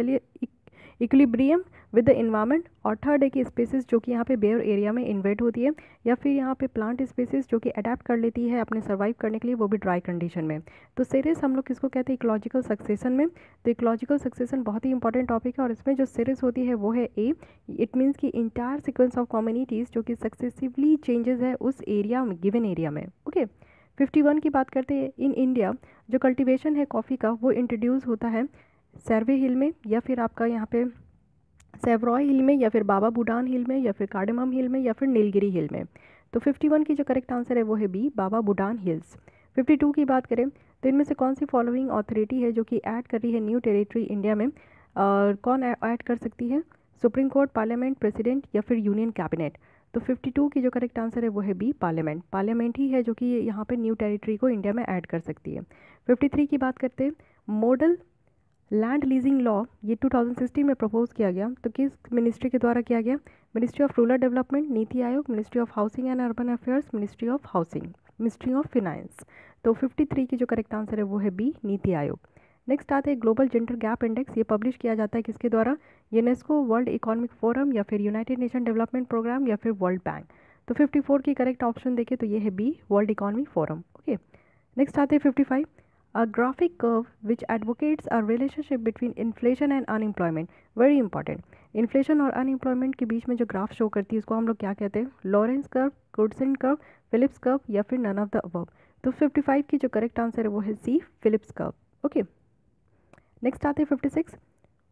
equilibrium with the environment. और थर्ड है कि स्पेसिस जो कि यहाँ पे बेयर एरिया में इन्वेट होती है, या फिर यहाँ पे प्लांट स्पेसिस जो कि अडेप्ट कर लेती है अपने सर्वाइव करने के लिए, वो भी ड्राई कंडीशन में। तो सीरीज हम लोग किसको कहते हैं? इकोलॉजिकल सक्सेशन में। तो इकोलॉजिकल सक्सेशन बहुत ही इंपॉर्टेंट टॉपिक है और इसमें जो सीरीज होती है वो है ए। इट मीन्स कि इंटायर सीक्वेंस ऑफ कम्युनिटीज़ जो कि सक्सेसिवली चेंजेस है उस एरिया में, गिवन एरिया में। ओके, 51 की बात करते हैं। इन इंडिया जो कल्टिवेशन है कॉफ़ी का वो इंट्रोड्यूस होता है सर्वे हिल में, या फिर आपका यहाँ पे सेवरॉय हिल में, या फिर बाबा बूडान हिल में, या फिर कार्डमम हिल में, या फिर नीलगिरी हिल में। तो 51 की जो करेक्ट आंसर है वो है बी, बाबा बूडान हिल्स। 52 की बात करें तो इनमें से कौन सी फॉलोइंग अथॉरिटी है जो कि ऐड कर रही है न्यू टेरिटरी इंडिया में? और कौन ऐड कर सकती है? सुप्रीम कोर्ट, पार्लियामेंट, प्रेसिडेंट या फिर यूनियन कैबिनेट। तो 52 की जो करेक्ट आंसर है वो है बी, पार्लियामेंट। पार्लियामेंट ही है जो कि यहाँ पे न्यू टेरिटरी को इंडिया में ऐड कर सकती है। 53 की बात करते हैं, मॉडल लैंड लीजिंग लॉ ये 2016 में प्रपोज किया गया, तो किस मिनिस्ट्री के द्वारा किया गया? Ministry of rural development, NITI Aayog, ministry of housing and urban affairs, ministry of housing, ministry of finance. तो 53 की जो करेक्ट आंसर है वो है बी, नीति आयोग। नेक्स्ट आते हैं ग्लोबल जेंडर गैप इंडेक्स। ये पब्लिश किया जाता है किसके द्वारा? यूनेस्को, वर्ल्ड इकोनॉमिक फोरम या फिर यूनाइटेड नेशन डेवलपमेंट प्रोग्राम या फिर वर्ल्ड बैंक। तो 54 की करेक्ट ऑप्शन देखें तो ये है B, world economic forum. Okay, next आते हैं 55। A graphic curve which advocates a relationship between inflation and unemployment, very important. Inflation और अनएम्प्लॉयमेंट के बीच में जो ग्राफ शो करती है उसको हम लोग क्या कहते हैं? Lorenz curve, Goodson curve, Phillips curve या फिर नन ऑफ द अबव। तो 55 की जो करेक्ट आंसर है वो है C, Phillips curve. Okay, next आते हैं 56।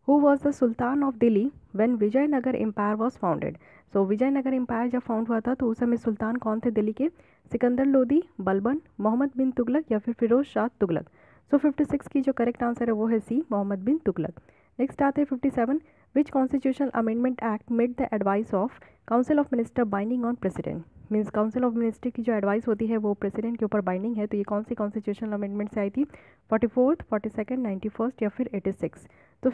Who was the sultan of Delhi when Vijayanagar empire was founded. So Vijayanagar empire जब फाउंड हुआ था तो उस समय सुल्तान कौन थे दिल्ली के? सिकंदर लोदी, बलबन, मोहम्मद बिन तुगलक या फिर फिरोज शाह तुगलक। सो 56 की जो करेक्ट आंसर है वो है सी, मोहम्मद बिन तुगलक। नेक्स्ट आते हैं 57, which constitutional amendment act made the advice of council of minister binding on president. Means council of minister की जो एडवाइस होती है वो प्रेसिडेंट के ऊपर बाइंडिंग है, तो ये कौन सी कॉन्स्टिट्यूशनल अमेंडमेंट से आई थी? 44th, 42nd, 91st या फिर 86। तो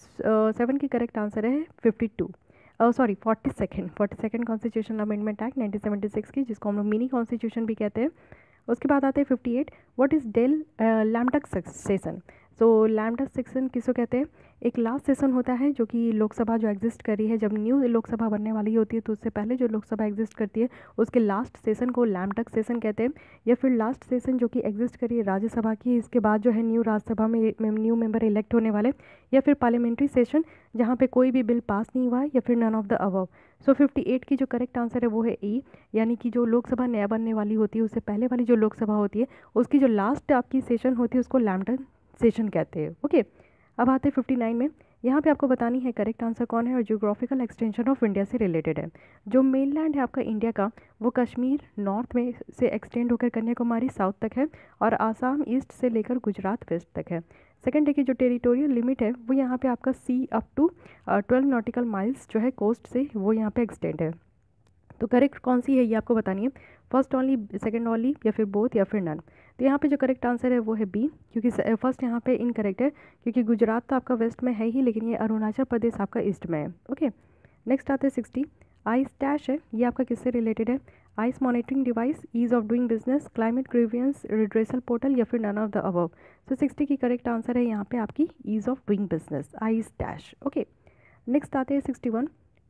57 की करेक्ट आंसर है 52, sorry 42nd constitutional amendment act 1976 की, जिसको हम लोग मिनी कॉन्स्टिट्यूशन भी कहते हैं। उसके बाद आते हैं 58, व्हाट इज़ डेल lame duck session. So lame duck session किसको कहते हैं? एक लास्ट सेशन होता है जो कि लोकसभा जो एग्जिस्ट कर रही है, जब न्यू लोकसभा बनने वाली होती है तो उससे पहले जो लोकसभा एग्जिस्ट करती है उसके लास्ट सेशन को लैम्डक सेशन कहते हैं। या फिर लास्ट सेशन जो कि एग्जिस्ट कर रही है राज्यसभा की, इसके बाद जो है न्यू राज्यसभा में न्यू मेंबर इलेक्ट होने वाले, या फिर पार्लियामेंट्री सेशन जहाँ पे कोई भी बिल पास नहीं हुआ है, या फिर none of the above. So 58 की जो करेक्ट आंसर है वो है ई, यानी कि जो लोकसभा नया बनने वाली होती है उससे पहले वाली जो लोकसभा होती है उसकी जो लास्ट आपकी सेशन होती है उसको लैम्डक सेशन कहते हैं। ओके, अब आते हैं 59 में। यहाँ पे आपको बतानी है करेक्ट आंसर कौन है और जियोग्राफिकल एक्सटेंशन ऑफ इंडिया से रिलेटेड है। जो मेनलैंड है आपका इंडिया का वो कश्मीर नॉर्थ में से एक्सटेंड होकर कन्याकुमारी साउथ तक है और आसाम ईस्ट से लेकर गुजरात वेस्ट तक है। सेकंड है कि जो टेरिटोरियल लिमिट है वो यहाँ पे आपका C up to 12 nautical miles जो है कोस्ट से वो यहाँ पे एक्सटेंड है। तो करेक्ट कौन सी है ये आपको बतानी है, फर्स्ट ओनली, सेकंड ओनली या फिर बोथ या फिर नन। तो यहाँ पे जो करेक्ट आंसर है वो है बी, क्योंकि फर्स्ट यहाँ पे इनकरेक्ट है क्योंकि गुजरात तो आपका वेस्ट में है ही, लेकिन ये अरुणाचल प्रदेश आपका ईस्ट में है। ओके, नेक्स्ट आते हैं 60, आइस डैश है, ये आपका किससे रिलेटेड है? Ice monitoring device, ease of doing business, climate grievance redressal portal या फिर नन ऑफ द अबव। तो 60 की करेक्ट आंसर है यहाँ पे आपकी ease of doing business, ice dash. Okay, next आते हैं 61।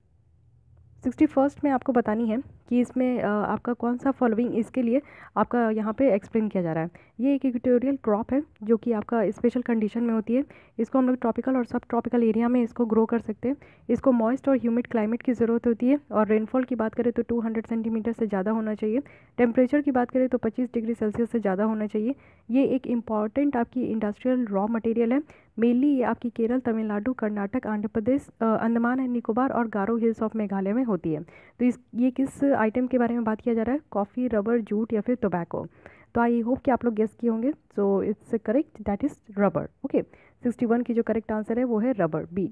61st में आपको बतानी है कि इसमें आपका कौन सा फॉलोइंग इसके लिए आपका यहाँ पे एक्सप्लेन किया जा रहा है। ये एक इक्वेटोरियल क्रॉप है जो कि आपका स्पेशल कंडीशन में होती है। इसको हम लोग ट्रॉपिकल और सब ट्रॉपिकल एरिया में इसको ग्रो कर सकते हैं। इसको मॉइस्ट और ह्यूमिड क्लाइमेट की ज़रूरत होती है और रेनफॉल की बात करें तो 200 सेंटीमीटर से ज़्यादा होना चाहिए। टेम्परेचर की बात करें तो 25 डिग्री सेल्सियस से ज़्यादा होना चाहिए। ये एक इम्पॉर्टेंट आपकी इंडस्ट्रियल रॉ मटेरियल है। मेनली ये आपकी केरल, तमिलनाडु, कर्नाटक, आंध्र प्रदेश, अंडमान एंड निकोबार और गारो हिल्स ऑफ मेघालय में होती है। तो ये किस आइटम के बारे में बात किया जा रहा है? कॉफ़ी, रबर, जूट या फिर टोबैको। तो आई होप कि आप लोग गेस किए होंगे। So it's correct, that is rubber. Okay, 61 की जो करेक्ट आंसर है वो है रबर, बी।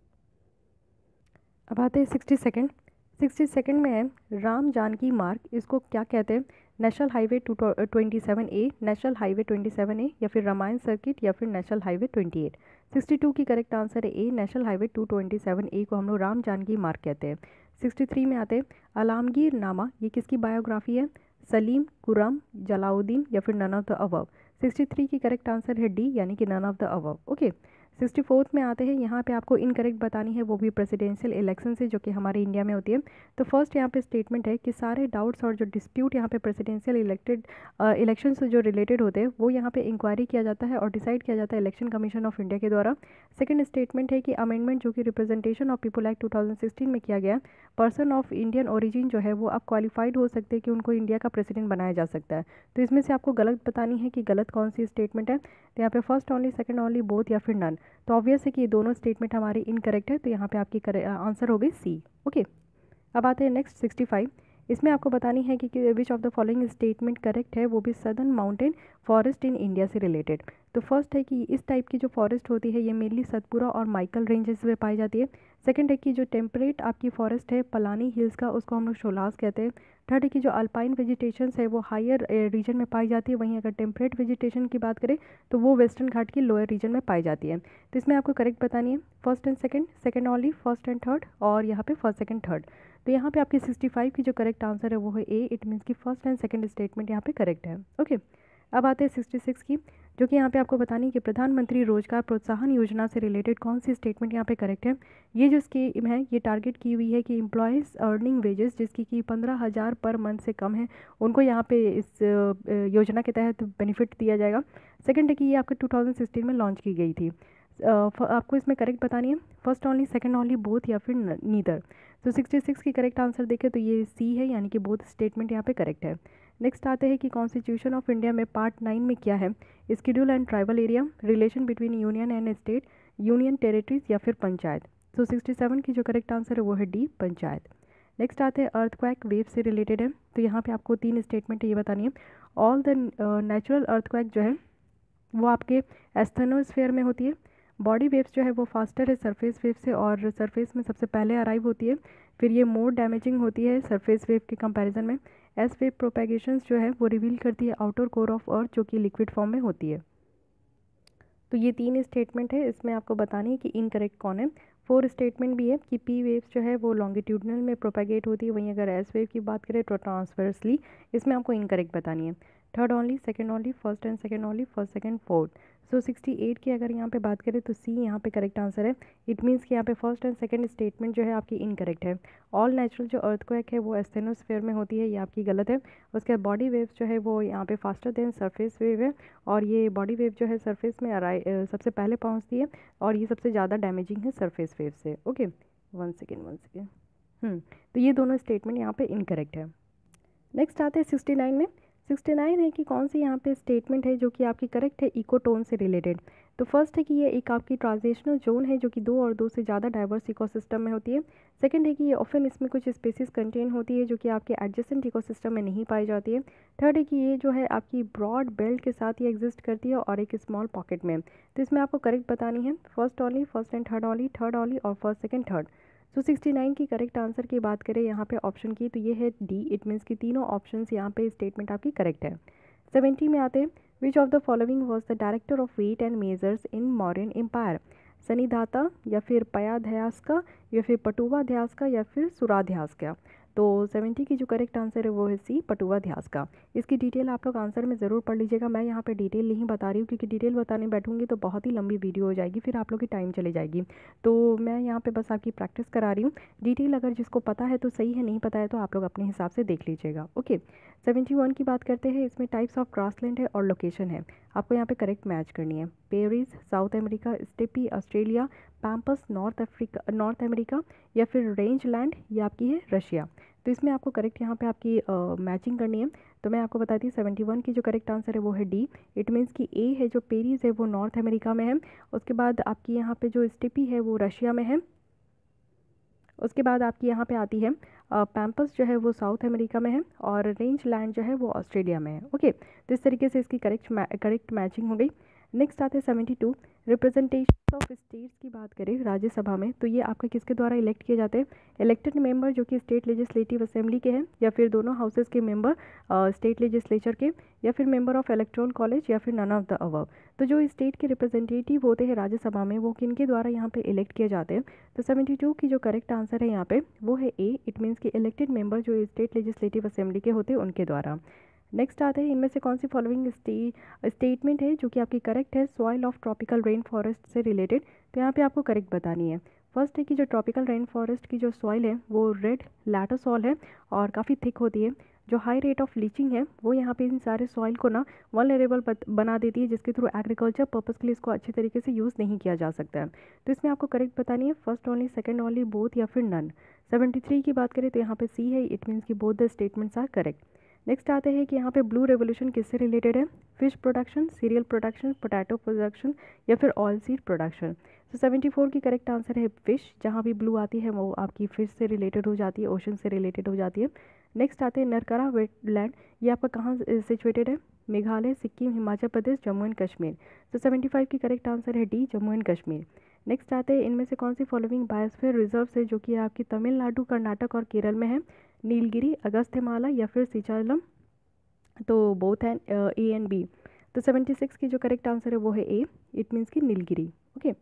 अब आते हैं 62nd में है राम जानकी मार्ग, इसको क्या कहते हैं? National highway 27A, national highway 27A या फिर रामायण सर्किट या फिर नेशनल हाईवे 28। 62 की करेक्ट आंसर है ए, नेशनल हाईवे 227A को हम लोग राम जानकी मार्ग कहते हैं। 63 में आते हैं आलमगीर नामा, ये किसकी बायोग्राफी है? सलीम, खुर्रम, जलाउद्दीन या फिर नन ऑफ द अबव। 63 की करेक्ट आंसर है डी, यानी कि none of the above. Okay, 64th में आते हैं, यहाँ पे आपको इनकरेक्ट बतानी है, वो भी प्रेसिडेंशियल इलेक्शन से जो कि हमारे इंडिया में होती है। तो फर्स्ट यहाँ पे स्टेटमेंट है कि सारे डाउट्स और जो डिस्प्यूट यहाँ पे प्रेसिडेंशियल इलेक्शन से जो रिलेटेड होते हैं वो यहाँ पे इंक्वायरी किया जाता है और डिसाइड किया जाता है इलेक्शन कमीशन ऑफ इंडिया के द्वारा। सेकंड स्टेटमेंट है कि अमेंडमेंट जो कि रिप्रेजेंटेशन ऑफ पीपल एक्ट 2016 में किया गया, पर्सन ऑफ इंडियन ओरिजिन जो है वो अब क्वालिफाइड हो सकते हैं कि उनको इंडिया का प्रेसिडेंट बनाया जा सकता है। तो इसमें से आपको गलत बतानी है कि गलत कौन सी स्टेटमेंट है। तो यहाँ पे first only, second only, both या फिर नन। तो ऑब्वियस है कि ये दोनों स्टेटमेंट हमारी इनकरेक्ट है, तो यहाँ पे आपकी आंसर हो गई सी। ओके, अब आते हैं नेक्स्ट 65। इसमें आपको बतानी है कि which of the following statement correct है, वो भी southern mountain forest in India से रिलेटेड। तो फर्स्ट है कि इस टाइप की जो फॉरेस्ट होती है ये मेनली सतपुरा और माइकल रेंजेस में पाई जाती है। सेकंड है कि जो टेम्परेट आपकी फॉरेस्ट है पलानी हिल्स का, उसको हम लोग शोलास कहते हैं। थर्ड है कि जो अल्पाइन वेजिटेशन है वो हायर रीजन में पाई जाती है, वहीं अगर टेम्परेट वेजिटेशन की बात करें तो वो वेस्टर्न घाट की लोअर रीजन में पाई जाती है। तो इसमें आपको करेक्ट बतानी है first and second, second only, first and third और यहाँ पे फर्स्ट सेकंड थर्ड। तो यहाँ पे आपकी 65 की जो करेक्ट आंसर है वो है ए, इट मीन्स की फर्स्ट एंड सेकंड स्टेटमेंट यहाँ पे करेक्ट है। ओके, अब आते हैं 66 की, जो कि यहाँ पे आपको बतानी है कि प्रधानमंत्री रोजगार प्रोत्साहन योजना से रिलेटेड कौन सी स्टेटमेंट यहाँ पे करेक्ट है। ये जो स्कीम है ये टारगेट की हुई है कि एम्प्लॉयज़ अर्निंग वेजेस जिसकी कि 15,000 पर मंथ से कम है उनको यहाँ पे इस योजना के तहत बेनिफिट दिया जाएगा। सेकंड है कि ये आपके 2016 में लॉन्च की गई थी। आपको इसमें करेक्ट बतानी है first only, second only, both या फिर नीदर। तो 66 की करेक्ट आंसर देखें तो ये सी है, यानी कि बोथ स्टेटमेंट यहाँ पे करेक्ट है। नेक्स्ट आते हैं कि कॉन्स्टिट्यूशन ऑफ इंडिया में पार्ट 9 में क्या है? Schedule and tribal area, relation between union and state, union territories या फिर पंचायत। तो 67 की जो करेक्ट आंसर है वो है डी, पंचायत। नेक्स्ट आते हैं अर्थक्वैक वेव से रिलेटेड है। तो यहाँ पे आपको 3 स्टेटमेंट है ये बतानी है। ऑल द नेचुरल अर्थक्वैक जो है वो आपके एस्थेनोस्फेयर में होती है। बॉडी वेव्स जो है वो फास्टर है सरफेस वेव से, और सरफेस में सबसे पहले अराइव होती है, फिर ये मोर डैमेजिंग होती है सरफेस वेव के कंपैरिजन में। एस वेव प्रोपेगेशंस जो है वो रिवील करती है आउटर कोर ऑफ अर्थ जो कि लिक्विड फॉर्म में होती है। तो ये 3 स्टेटमेंट है, इसमें आपको बतानी है कि इनकरेक्ट कौन है। 4 स्टेटमेंट भी है कि पी वेव्स जो है वो लॉन्गिट्यूडनल में प्रोपेगेट होती है, वहीं अगर एस वेव की बात करें तो ट्रांसवर्सली। इसमें आपको इनकरेक्ट बतानी है। Third only, second only, first and second only, first second fourth. So 68 की अगर यहाँ पे बात करें तो सी यहाँ पे करेक्ट आंसर है। इट मीन्स कि यहाँ पे फर्स्ट एंड सेकंड स्टेटमेंट जो है आपकी इनकरेक्ट है। ऑल नेचुरल जो अर्थक्वेक है वो एस्थेनोस्फेयर में होती है, ये आपकी गलत है। उसके बाद बॉडी वेव्स जो है वो यहाँ पे फास्टर देन सरफेस वेव है, और ये बॉडी वेव जो है सरफेस में सबसे पहले पहुँचती है, और ये सबसे ज़्यादा डैमेजिंग है सरफेस वेव से। Okay, one second. तो ये दोनों स्टेटमेंट यहाँ पे इनकरेक्ट है। नेक्स्ट आते हैं 69 में। 69 है कि कौन सी यहाँ पे स्टेटमेंट है जो कि आपकी करेक्ट है इकोटोन से रिलेटेड। तो फर्स्ट है कि ये एक आपकी ट्रांजिशनल जोन है जो कि 2 और 2 से ज़्यादा डाइवर्स इकोसिस्टम में होती है। सेकंड है कि ये ऑफन इसमें कुछ स्पीसीज कंटेन होती है जो कि आपके एडजेसेंट इकोसिस्टम में नहीं पाई जाती है। थर्ड है कि ये जो है आपकी ब्रॉड बेल्ट के साथ ये एग्जिस्ट करती है और एक स्मॉल पॉकेट में। तो इसमें आपको करेक्ट बतानी है first only, first and third only, third only और फर्स्ट सेकंड थर्ड। तो 69 की करेक्ट आंसर की बात करें यहाँ पे ऑप्शन की, तो ये है डी। इट मीन्स कि तीनों ऑप्शंस यहाँ पे स्टेटमेंट आपकी करेक्ट है। 70 में आते हैं, which of the following was the director of weight and measures in Mauryan empire. सनिदाता या फिर पयाध्यास्का या फिर पटुवाध्यास्का या फिर सुराध्यास्का। तो 70 की जो करेक्ट आंसर है वो है सी, पटुवाध्यास्का। इसकी डिटेल आप लोग आंसर में ज़रूर पढ़ लीजिएगा। मैं यहाँ पे डिटेल नहीं बता रही हूँ क्योंकि डिटेल बताने बैठूंगी तो बहुत ही लंबी वीडियो हो जाएगी, फिर आप लोग की टाइम चली जाएगी। तो मैं यहाँ पे बस आपकी प्रैक्टिस करा रही हूँ। डिटेल अगर जिसको पता है तो सही है, नहीं पता है तो आप लोग अपने हिसाब से देख लीजिएगा। ओके, 71 की बात करते हैं। इसमें टाइप्स ऑफ ग्रासलैंड है और लोकेशन है, आपको यहाँ पे करेक्ट मैच करनी है। Prairies South America, steppe Australia, pampas North America या फिर रेंज लैंड ये आपकी है रशिया। तो इसमें आपको करेक्ट यहाँ पे आपकी मैचिंग करनी है। तो मैं आपको बताती हूँ 71 की जो करेक्ट आंसर है वो है डी। इट मीन्स कि ए है जो पेरिस है वो नॉर्थ अमेरिका में है, उसके बाद आपकी यहाँ पे जो स्टेपी है वो रशिया में है, उसके बाद आपकी यहाँ पे आती है पैम्पस जो है वो साउथ अमेरिका में है, और रेंज लैंड जो है वो ऑस्ट्रेलिया में है। ओके, तो इस तरीके से इसकी करेक्ट मैचिंग हो गई। नेक्स्ट आते हैं 72, रिप्रेजेंटेशन ऑफ स्टेट्स की बात करें राज्यसभा में, तो ये आपके किसके द्वारा इलेक्ट किए जाते हैं। इलेक्टेड मेंबर जो कि स्टेट लेजिस्लेटिव असेंबली के हैं, या फिर दोनों हाउसेस के मेंबर स्टेट लेजिस्लेचर के, या फिर मेंबर ऑफ इलेक्टोरल कॉलेज, या फिर नन ऑफ द अबव। तो जो स्टेट के रिप्रेजेंटेटिव होते हैं राज्यसभा में वो किनके द्वारा यहाँ पे इलेक्ट किए जाते हैं। तो 72 की जो करेक्ट आंसर है यहाँ पे वो है ए। इट मीन्स कि इलेक्टेड मेंबर जो स्टेट लेजिस्लेटिव असेंबली के होते हैं उनके द्वारा। नेक्स्ट आते हैं, इनमें से कौन सी फॉलोइंग स्टेटमेंट है जो कि आपकी करेक्ट है soil of tropical rain forest से रिलेटेड। तो यहाँ पे आपको करेक्ट बतानी है। फर्स्ट है कि जो ट्रॉपिकल रेन फॉरेस्ट की जो सॉइल है वो रेड लैटोसॉल है और काफ़ी थिक होती है। जो हाई रेट ऑफ लीचिंग है वो यहाँ पे इन सारे सॉइल को ना वल्नरेबल बना देती है, जिसके थ्रू एग्रीकल्चर पर्पज़ के लिए इसको अच्छे तरीके से यूज़ नहीं किया जा सकता है। तो इसमें आपको करेक्ट बतानी है first only, second only, both या फिर नन। 73 की बात करें तो यहाँ पे सी है। इट मीन्स कि both the statements are correct. Next आते हैं कि यहाँ पे ब्लू रेवोल्यूशन किससे रिलेटेड है। Fish production, cereal production, potato production या फिर ऑयल सीड प्रोडक्शन। तो 74 की करेक्ट आंसर है फिश। जहाँ भी ब्लू आती है वो आपकी फिश से रिलेटेड हो जाती है, ओशन से रिलेटेड हो जाती है। नेक्स्ट आते हैं नरकरा वेटलैंड, ये आपका कहाँ सिचुएटेड है। मेघालय, सिक्किम, हिमाचल प्रदेश, जम्मू एंड कश्मीर। तो 75 की करेक्ट आंसर है D, Jammu and Kashmir. Next आते हैं, इनमें से कौन सी फॉलोइंग बायोस्फीयर रिजर्व है जो कि आपकी तमिलनाडु, कर्नाटक और केरल में है। नीलगिरी, अगस्त्यमाला या फिर सिचालम। तो बोथ हैं ए एंड बी। तो 76 की जो करेक्ट आंसर है वो है ए। इट मीन्स कि नीलगिरी। ओके,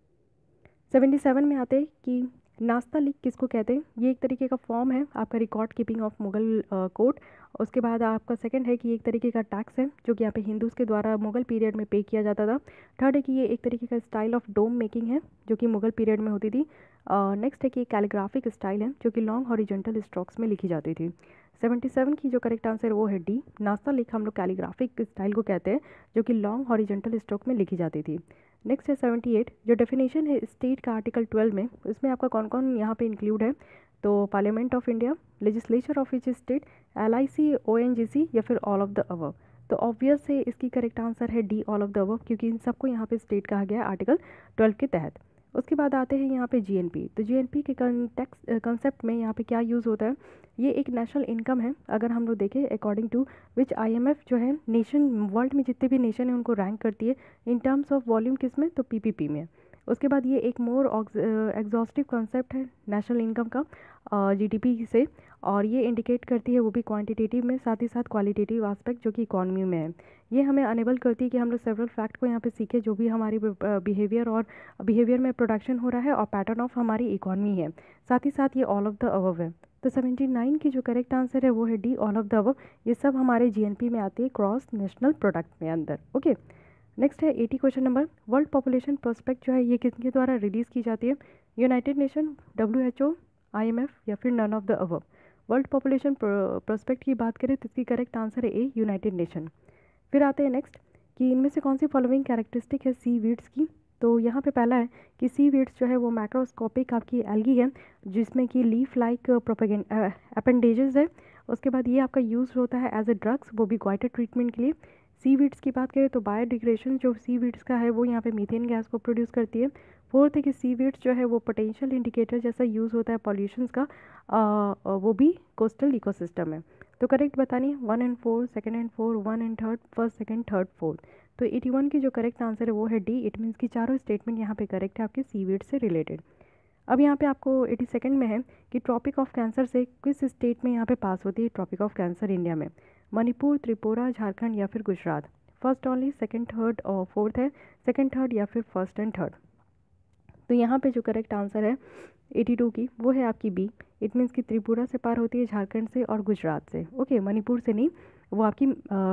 77 में आते हैं कि नाश्ता लीग किसको कहते हैं। ये एक तरीके का फॉर्म है आपका record keeping of Mughal court. उसके बाद आपका सेकंड है कि ये एक तरीके का टैक्स है जो कि यहाँ पे हिंदूज़ के द्वारा मुगल पीरियड में पे किया जाता था। थर्ड है कि ये एक तरीके का स्टाइल ऑफ डोम मेकिंग है जो कि मुगल पीरियड में होती थी। नेक्स्ट है कि कैलीग्राफिक स्टाइल है जो कि लॉन्ग हॉरिजॉन्टल स्ट्रोक्स में लिखी जाती थी। 77 की जो करेक्ट आंसर वो है डी, नाश्ता लीग हम लोग कैलीग्राफिक स्टाइल को कहते हैं जो कि लॉन्ग हॉरिजॉन्टल स्ट्रोक में लिखी जाती थी। नेक्स्ट है 78, जो डेफिनेशन है स्टेट का आर्टिकल 12 में, उसमें आपका कौन कौन यहाँ पे इंक्लूड है। तो parliament of India, legislature of which state, LIC, ONGC या फिर ऑल ऑफ द अबव। तो ऑब्वियस है इसकी करेक्ट आंसर है D all of the above, क्योंकि इन सबको यहाँ पे स्टेट कहा गया है आर्टिकल 12 के तहत। उसके बाद आते हैं यहाँ पे जीएनपी। तो जीएनपी के कंसेप्ट में यहाँ पे क्या यूज़ होता है, ये एक नेशनल इनकम है। अगर हम लोग देखें अकॉर्डिंग टू विच आईएमएफ जो है नेशन वर्ल्ड में जितने भी नेशन है उनको रैंक करती है इन टर्म्स ऑफ वॉल्यूम, किस में, तो पीपीपी में। उसके बाद ये एक मोर एग्जॉस्टिव कंसेप्ट है नेशनल इनकम का जीडीपी से, और ये इंडिकेट करती है वो भी क्वांटिटेटिव में, साथ ही साथ क्वालिटेटिव एस्पेक्ट जो कि इकॉनमी में है। ये हमें अनेबल करती है कि हम लोग सेवरल फैक्ट को यहाँ पे सीखें जो भी हमारी बिहेवियर और बिहेवियर में प्रोडक्शन हो रहा है और पैटर्न ऑफ हमारी इकॉनमी है। साथ ही साथ ये ऑल ऑफ द अबव है। तो 79 की जो करेक्ट आंसर है वो है D all of the above. ये सब हमारे जीएनपी में आती है, क्रॉस नेशनल प्रोडक्ट में अंदर। ओके, नेक्स्ट है 80 question number. World population prospect जो है ये किसके द्वारा रिलीज़ की जाती है, यूनाइटेड नेशन, WHO, IMF या फिर none of the above. World population prospect की बात करें तो इसकी करेक्ट आंसर है ए, यूनाइटेड नेशन। फिर आते हैं नेक्स्ट कि इनमें से कौन सी फॉलोइंग कैरेक्टरिस्टिक है सी वीड्स की। तो यहाँ पे पहला है कि सी वीड्स जो है वो मैक्रोस्कोपिक आपकी एल्गी है जिसमें कि लीफ लाइक अपेंडेजेस है। उसके बाद ये आपका यूज़ होता है एज ए ड्रग्स, वो भी ग्वाइटर ट्रीटमेंट के लिए। सी वीड्स की बात करें तो बायोडिग्रेडेशन जो सी वीड्स का है वो यहाँ पे मीथेन गैस को प्रोड्यूस करती है। फोर्थ है कि सी वीड्स जो है वो पोटेंशियल इंडिकेटर जैसा यूज़ होता है पॉल्यूशन का, वो भी कोस्टल इकोसिस्टम है। तो करेक्ट बतानी 1 and 4, 2 and 4, 1 and 3, 1st, 2nd, 3rd, 4th। तो 81 की जो करेक्ट आंसर है वो है डी। इट मीन्स कि चारों स्टेटमेंट यहाँ पे करेक्ट है आपके सी वीड से रिलेटेड। अब यहाँ पे आपको 82nd में है कि ट्रॉपिक ऑफ कैंसर से किस स्टेट में यहाँ पे पास होती है ट्रॉपिक ऑफ कैंसर इंडिया में, मणिपुर, त्रिपुरा, झारखंड या फिर Gujarat. First only, 2nd, 3rd और 4th है, 2nd, 3rd या फिर 1st and 3rd। तो यहाँ पे जो करेक्ट आंसर है 82 की वो है आपकी बी। इट मीन्स कि त्रिपुरा से पार होती है, झारखंड से और गुजरात से। ओके, मणिपुर से नहीं, वो आपकी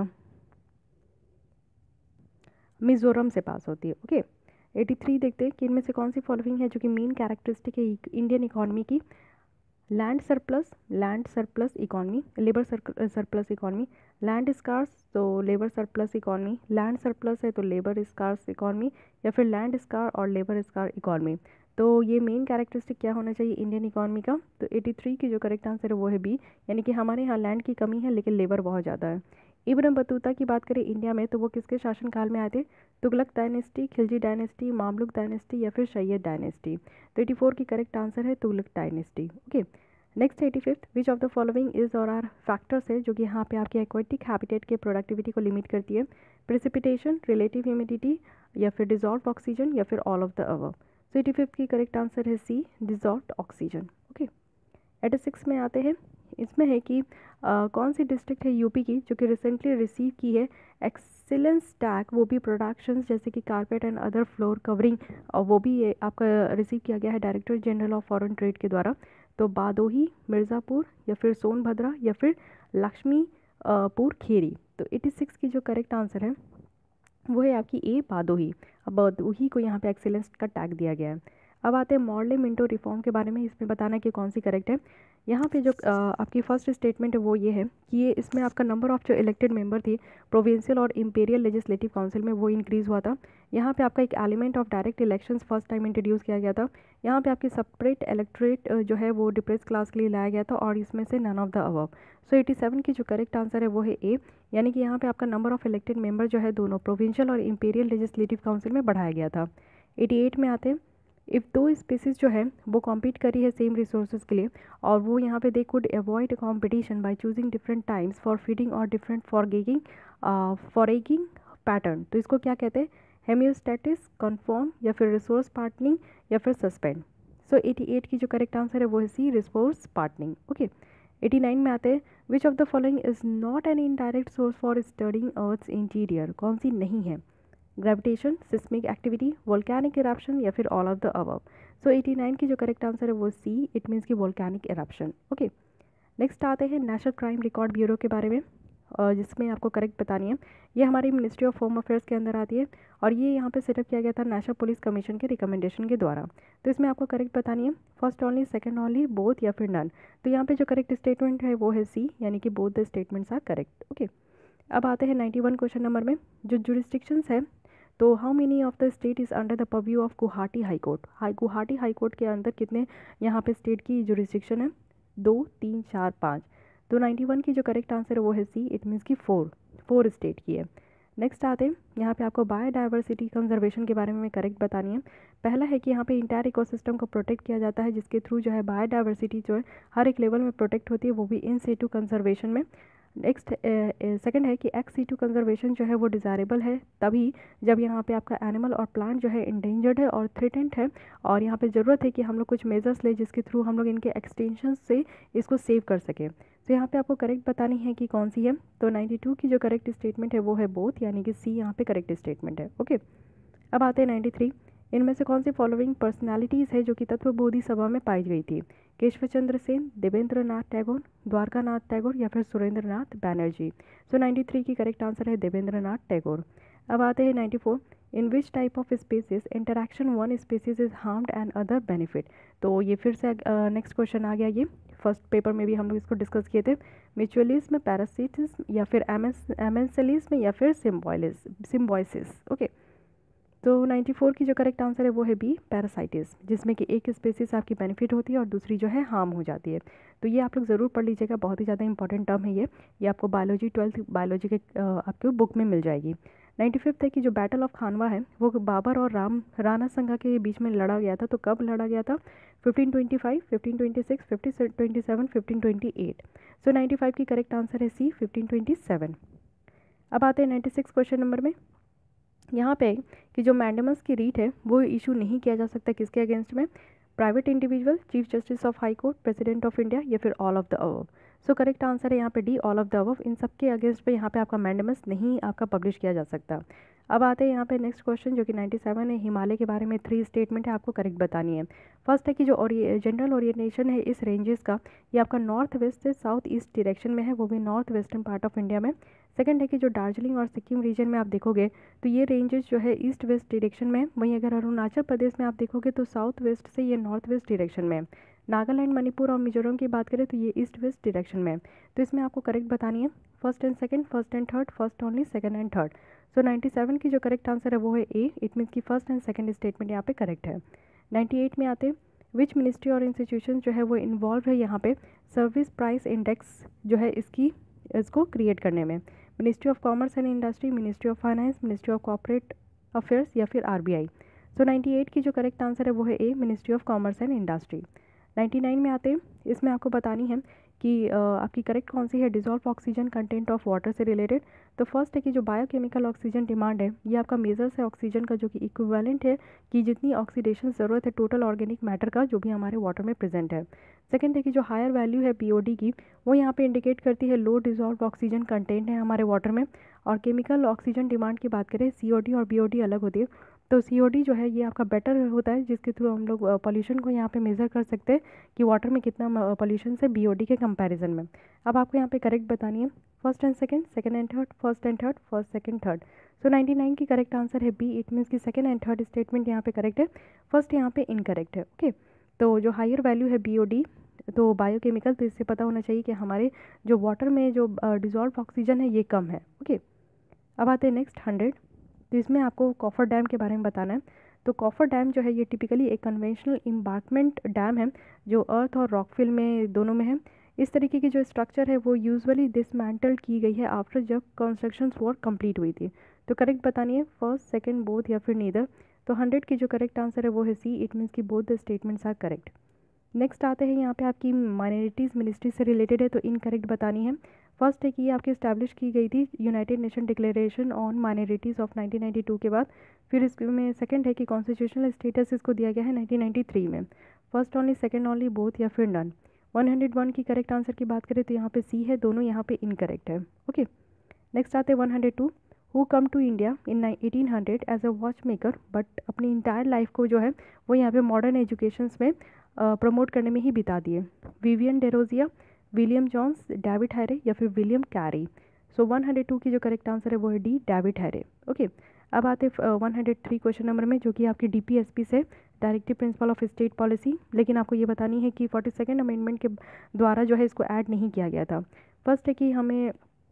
मिज़ोरम से पास होती है। ओके, 83 देखते हैं कि इनमें से कौन सी फॉलोइंग है जो कि मेन कैरेक्टरिस्टिक है इंडियन इकॉनमी की। Land surplus economy, labour surplus economy. Land scarce तो labour surplus economy, land surplus है तो लेबर स्कार्स इकॉनमी, या फिर लैंड स्कार और लेबर स्कार इकॉनमी। तो ये मेन कैरेक्टरिस्टिक क्या होना चाहिए इंडियन इकॉनमी का, तो 83 की जो करेक्ट आंसर है वो है बी, यानी कि हमारे यहाँ लैंड की कमी है लेकिन लेबर बहुत ज़्यादा है। इब्न बतूता की बात करें इंडिया में तो वो किसके शासनकाल में आए थे, Tughlaq dynasty, Khilji dynasty, Mamluk dynasty या फिर सैयद डायनेस्टी। तो 84 की करेक्ट आंसर है Tughlaq dynasty. Okay, next 85th, which of the following is और आर फैक्टर्स है जो कि यहाँ पे आपके एक्वेटिक हैबिटेट के प्रोडक्टिविटी को लिमिट करती है, प्रेसिपिटेशन, रिलेटिव ह्यूमिडिटी या फिर डिजॉल्व ऑक्सीजन या फिर all of the above. So 85th की करेक्ट आंसर है सी, डिजॉल्व ऑक्सीजन। ओके, 86 में आते हैं। इसमें है कि कौन सी डिस्ट्रिक्ट है यूपी की जो कि रिसेंटली रिसीव की है एक्सीलेंस टैग, वो भी प्रोडक्शंस जैसे कि carpet and other floor covering, और वो भी ये आपका रिसीव किया गया है director general of foreign trade के द्वारा। तो बादोही, मिर्ज़ापुर या फिर सोनभद्रा या फिर लक्ष्मीपुर खेरी। तो 86 की जो करेक्ट आंसर है वो है आपकी ए, बादोही। अब बादोही को यहाँ पे एक्सीलेंस का टैग दिया गया है। अब आते हैं मॉडले मिंटो रिफॉर्म के बारे में, इसमें बताना कि कौन सी करेक्ट है। यहाँ पे जो आपकी फर्स्ट स्टेटमेंट है वो ये है कि ये इसमें आपका नंबर ऑफ जो इलेक्टेड मेंबर थी प्रोविंशियल और इंपीरियल लेजिस्लेटिव काउंसिल में वो इंक्रीज़ हुआ था। यहाँ पे आपका एक element of direct elections first time introduce किया गया था। यहाँ पे आपकी सेपरेट इलेक्ट्रेट जो है वो डिप्रेस क्लास के लिए लाया गया था और इसमें से none of the above. So 87 की जो करेक्ट आंसर है वो है ए, यानी कि यहाँ पे आपका नंबर ऑफ इलेक्टेड मेंबर जो है दोनों प्रोविंशियल और इंपीरियल लेजिस्लेटिव काउंसिल में बढ़ाया गया था। 88 में आते हैं, इफ़ दो स्पीसीज़ जो है वो कॉम्पीट करी है सेम रिसोर्सेज के लिए और वो यहाँ पे they could avoid competition by choosing different times for feeding और डिफरेंट फॉरेगिंग पैटर्न, तो इसको क्या कहते हैं, हेमियोस्टेटिस, कन्फॉर्म या फिर रिसोर्स पार्टनिंग या फिर सस्पेंड। सो 88 की जो करेक्ट आंसर है वो है सी, रिसोर्स पार्टनिंग। ओके, 89 में आते हैं, which of the following is not an indirect source for studying earth's interior, कौन सी नहीं है, gravitation, seismic activity, volcanic eruption या फिर all of the above. So 89 की जो करेक्ट आंसर है वो सी, इट मीन्स की वोल्केनिक इरप्शन। ओके, नेक्स्ट आते हैं नेशनल क्राइम रिकॉर्ड ब्यूरो के बारे में, जिसमें आपको करेक्ट बतानी है। ये हमारी मिनिस्ट्री ऑफ होम अफेयर्स के अंदर आती है और ये यहाँ पे सेटअप किया गया था नेशनल पुलिस कमीशन के रिकमेंडेशन के द्वारा। तो इसमें आपको करेक्ट बतानी है first only, second only, both या फिर नन। तो यहाँ पे जो करेक्ट स्टेटमेंट है वो है सी, यानी कि both the statements are correct. Okay, अब आते हैं 91 क्वेश्चन नंबर में, जो जुरिस्डिक्शंस है, तो how many of the state is under the purview of Guwahati high court. Guwahati high court के अंदर कितने यहाँ पे स्टेट की जुरिस्डिक्शन है, 2, 3, 4, 5। तो 91 की जो करेक्ट आंसर है वो है सी, इट मीन्स की 4 4 स्टेट की है। नेक्स्ट आते हैं यहाँ पे आपको बायोडाइवर्सिटी कंजर्वेशन के बारे में करेक्ट बतानी है। पहला है कि यहाँ पे इंटायर इकोसिस्टम को प्रोटेक्ट किया जाता है, जिसके थ्रू जो है बायोडाइवर्सिटी जो है हर एक लेवल में प्रोटेक्ट होती है, वो भी इन सिटू कंजर्वेशन में। नेक्स्ट सेकंड है कि एक्स सिटू कंजर्वेशन जो है वो डिज़ायरेबल है तभी जब यहाँ पे आपका एनिमल और प्लांट जो है इंडेंजर्ड है और थ्रेटेंड है, और यहाँ पे ज़रूरत है कि हम लोग कुछ मेजर्स ले जिसके थ्रू हम लोग इनके एक्सटेंशन से इसको सेव कर सकें। तो यहाँ पे आपको करेक्ट बतानी है कि कौन सी है। तो 92 की जो करेक्ट स्टेटमेंट है वो है बोथ, यानी कि सी यहाँ पे करेक्ट स्टेटमेंट है। ओके, अब आते हैं 93। इनमें से कौन सी फॉलोइंग पर्सनालिटीज़ है जो कि तत्वबोधि सभा में पाई गई थी? केशवचंद्र सेन, देवेंद्र नाथ टैगोर, द्वारका नाथ टैगोर या फिर सुरेंद्र नाथ बैनर्जी। सो 93 की करेक्ट आंसर है देवेंद्र नाथ टैगोर। अब आते हैं 94। In which type of species interaction one species is harmed and other benefit. तो ये फिर से नेक्स्ट क्वेश्चन आ गया, ये फर्स्ट पेपर में भी हम लोग इसको डिस्कस किए थे। म्यूचुअलिज्म, पैरासिटिज्म या फिर एमेंसलिज्म या फिर सिम्बॉयसिस। ओके, तो 94 की जो करेक्ट आंसर है वो है बी, पैरासाइटिज्म, जिसमें कि एक स्पेसीज आपकी बेनिफिट होती है और दूसरी जो है हार्म हो जाती है। तो ये आप लोग ज़रूर पढ़ लीजिएगा, बहुत ही ज़्यादा इंपॉर्टेंट टर्म है ये आपको बायोलॉजी 12th बायोलॉजी के आपके बुक में मिल जाएगी। 95th है कि जो बैटल ऑफ खानवा है वो बाबर और राणा संगा के बीच में लड़ा गया था। तो कब लड़ा गया था? 1525, 1526, 1527, 1528। सो 95 की करेक्ट आंसर है सी, 1527। अब आते हैं 96 क्वेश्चन नंबर में। यहाँ पे कि जो मैंडेमस की रीट है वो इशू नहीं किया जा सकता किसके अगेंस्ट में? Private individual, chief justice of high court, president of India या फिर all of the above. So correct answer है यहाँ पे D, all of the above. इन सब के अगेंस्ट पे यहाँ पे आपका मैंडेमस नहीं आपका पब्लिश किया जा सकता। अब आते हैं यहाँ पे नेक्स्ट क्वेश्चन जो कि 97 है। हिमालय के बारे में 3 स्टेटमेंट है, आपको करेक्ट बतानी है। फर्स्ट है कि जो जनरल ओरिएंटेशन है इस रेंजेस का, ये आपका नॉर्थ वेस्ट से साउथ ईस्ट डायरेक्शन में है, वो भी north western part of India में। सेकंड है कि जो दार्जिलिंग और सिक्किम रीजन में आप देखोगे तो ये रेंजेस जो है ईस्ट वेस्ट डायरेक्शन में। वहीं अगर अरुणाचल प्रदेश में आप देखोगे तो साउथ वेस्ट से ये नॉर्थ वेस्ट डायरेक्शन में। नागालैंड, मणिपुर और मिजोरम की बात करें तो ये ईस्ट वेस्ट डायरेक्शन में। तो इसमें आपको करेक्ट बतानी है first and second, first and third, first only, second and third. So 97 की जो करेक्ट आंसर है वो है ए, इट मीन्स की फर्स्ट एंड सेकंड स्टेटमेंट यहाँ पे करेक्ट है। 98 में आते विच मिनिस्ट्री और इंस्टीट्यूशन जो है वो इन्वॉल्व है यहाँ पे सर्विस प्राइस इंडेक्स जो है इसको क्रिएट करने में? Ministry of commerce and industry, ministry of finance, ministry of corporate affairs या फिर आरबीआई। सो 98 की जो करेक्ट आंसर है वो है A, ministry of commerce and industry. 99 में आते हैं, इसमें आपको बतानी है कि आपकी करेक्ट कौन सी है dissolve oxygen content of water से रिलेटेड। तो फर्स्ट है कि जो बायोकेमिकल ऑक्सीजन डिमांड है ये आपका मेजर्स है ऑक्सीजन का, जो कि इक्विवेलेंट है कि जितनी ऑक्सीडेशन ज़रूरत है टोटल ऑर्गेनिक मैटर का जो भी हमारे वाटर में प्रेजेंट है। सेकंड है कि जो हायर वैल्यू है पीओडी की वो यहाँ पे इंडिकेट करती है लो डिजॉल्व ऑक्सीजन कंटेंट है हमारे वाटर में। और केमिकल ऑक्सीजन डिमांड की बात करें सीओडी और बीओडी अलग होती है। तो सीओडी जो है ये आपका बेटर होता है जिसके थ्रू हम लोग पॉल्यूशन को यहाँ पे मेज़र कर सकते हैं कि वाटर में कितना पॉल्यूशन है बीओडी के कंपैरिजन में। अब आपको यहाँ पे करेक्ट बतानी है first and second, second and third, first and third, first second third. So 99 की करेक्ट आंसर है बी, इट मीन्स की सेकंड एंड थर्ड स्टेटमेंट यहाँ पे करेक्ट है, फर्स्ट यहाँ पे इनकरेक्ट है। ओके, तो जो हायर वैल्यू है बीओडी तो बायोकेमिकल, तो इससे पता होना चाहिए कि हमारे जो वाटर में जो डिजॉल्व ऑक्सीजन है ये कम है। ओके, अब आते हैं नेक्स्ट 100। तो इसमें आपको कॉफर डैम के बारे में बताना है। तो कॉफर डैम जो है ये टिपिकली एक कन्वेंशनल एम्बार्कमेंट डैम है जो अर्थ और रॉकफिल में दोनों में है। इस तरीके की जो स्ट्रक्चर है वो यूजुअली डिसमेंटल्ड की गई है आफ्टर जब कंस्ट्रक्शन वर्क कंप्लीट हुई थी। तो करेक्ट बतानी है फर्स्ट, सेकंड, बोथ या फिर नीदर। तो 100 की जो करेक्ट आंसर है वो है सी, इट मीन्स की both the statements are correct. Next आते हैं यहाँ पे आपकी माइनॉरिटीज़ मिनिस्ट्री से रिलेटेड है, तो इनकरेक्ट बतानी है। फर्स्ट है कि ये आपकी इस्टेब्लिश की गई थी United Nation declaration on minorities of 1992 के बाद। फिर इसमें सेकंड है कि कॉन्स्टिट्यूशनल स्टेटस इसको दिया गया है 1993 में। First only, second only, both या फिर नन। 101 की करेक्ट आंसर की बात करें तो यहाँ पे सी है, दोनों यहाँ पे इनकरेक्ट है। ओके, नेक्स्ट आते हैं 102। Who come to India in 1800 as a watch maker but अपनी इंटायर लाइफ को जो है वो यहाँ पे मॉडर्न एजुकेशंस में प्रमोट करने में ही बिता दिए? Vivian Derozio, William Jones, David Hare या फिर विलियम कैरी। सो 102 की जो करेक्ट आंसर है वो है डी, डेविड हैरे। ओके, अब आते 103 क्वेश्चन नंबर में जो कि आपकी डीपीएसपी से directive principle of state policy, लेकिन आपको ये बतानी है कि 42nd अमेंडमेंट के द्वारा जो है इसको ऐड नहीं किया गया था। फर्स्ट है कि हमें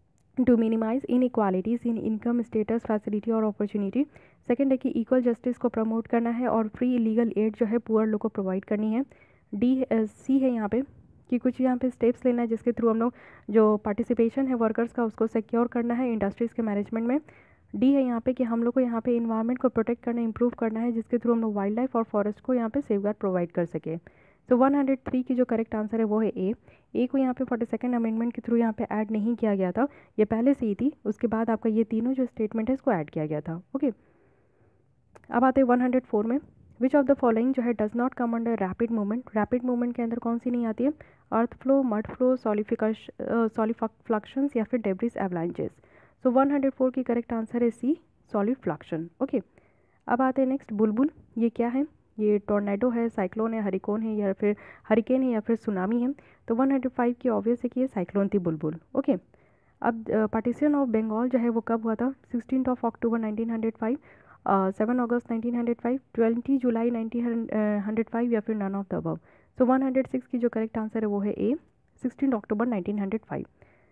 to minimise inequalities in income, status, facility और अपॉर्चुनिटी। सेकंड है कि इक्वल जस्टिस को प्रमोट करना है और फ्री लीगल एड जो है पुअर लोग को प्रोवाइड करनी है। डी सी है यहाँ पे कि कुछ यहाँ पे स्टेप्स लेना है जिसके थ्रू हम लोग जो पार्टिसिपेशन है वर्कर्स का उसको सिक्योर करना है इंडस्ट्रीज़ के मैनेजमेंट में। डी है यहाँ पे कि हम लोग को यहाँ पे इन्वायरमेंट को प्रोटेक्ट करना, इंप्रूव करना है, जिसके थ्रू हम लोग वाइल्ड लाइफ और फॉरेस्ट को यहाँ पे सेफगार्ड प्रोवाइड कर सके। तो 103 की जो करेक्ट आंसर है वो है ए को यहाँ पे 42nd अमेंडमेंट के थ्रू यहाँ पे ऐड नहीं किया गया था, ये पहले से ही थी, उसके बाद आपका ये तीनों जो स्टेटमेंट है इसको ऐड किया गया था। ओके, अब आते हैं 104 में। विच ऑफ द फॉलोइंग जो है does not come under rapid movement. Rapid movement के अंदर कौन सी नहीं आती है? Earth flow, mud flow, solifluctions या फिर डेब्रिस एवलांचेस। सो 104 की करेक्ट आंसर है सी, सॉलिड फ्लक्शन। ओके, अब आते हैं नेक्स्ट बुलबुल। ये क्या है? ये टोर्नेडो है, साइक्लोन है, हरिकेन है या फिर सुनामी है। तो 105 की ऑब्वियस है कि ये साइक्लोन थी बुलबुल। ओके, अब पार्टीशन ऑफ बंगाल जो है वो कब हुआ था? 16 अक्टूबर 1905, 7 अगस्त 1905, 20 जुलाई 1905 या फिर none of the above. So 106 की जो करेक्ट आंसर है वो है ए, 16 अक्टूबर 1905।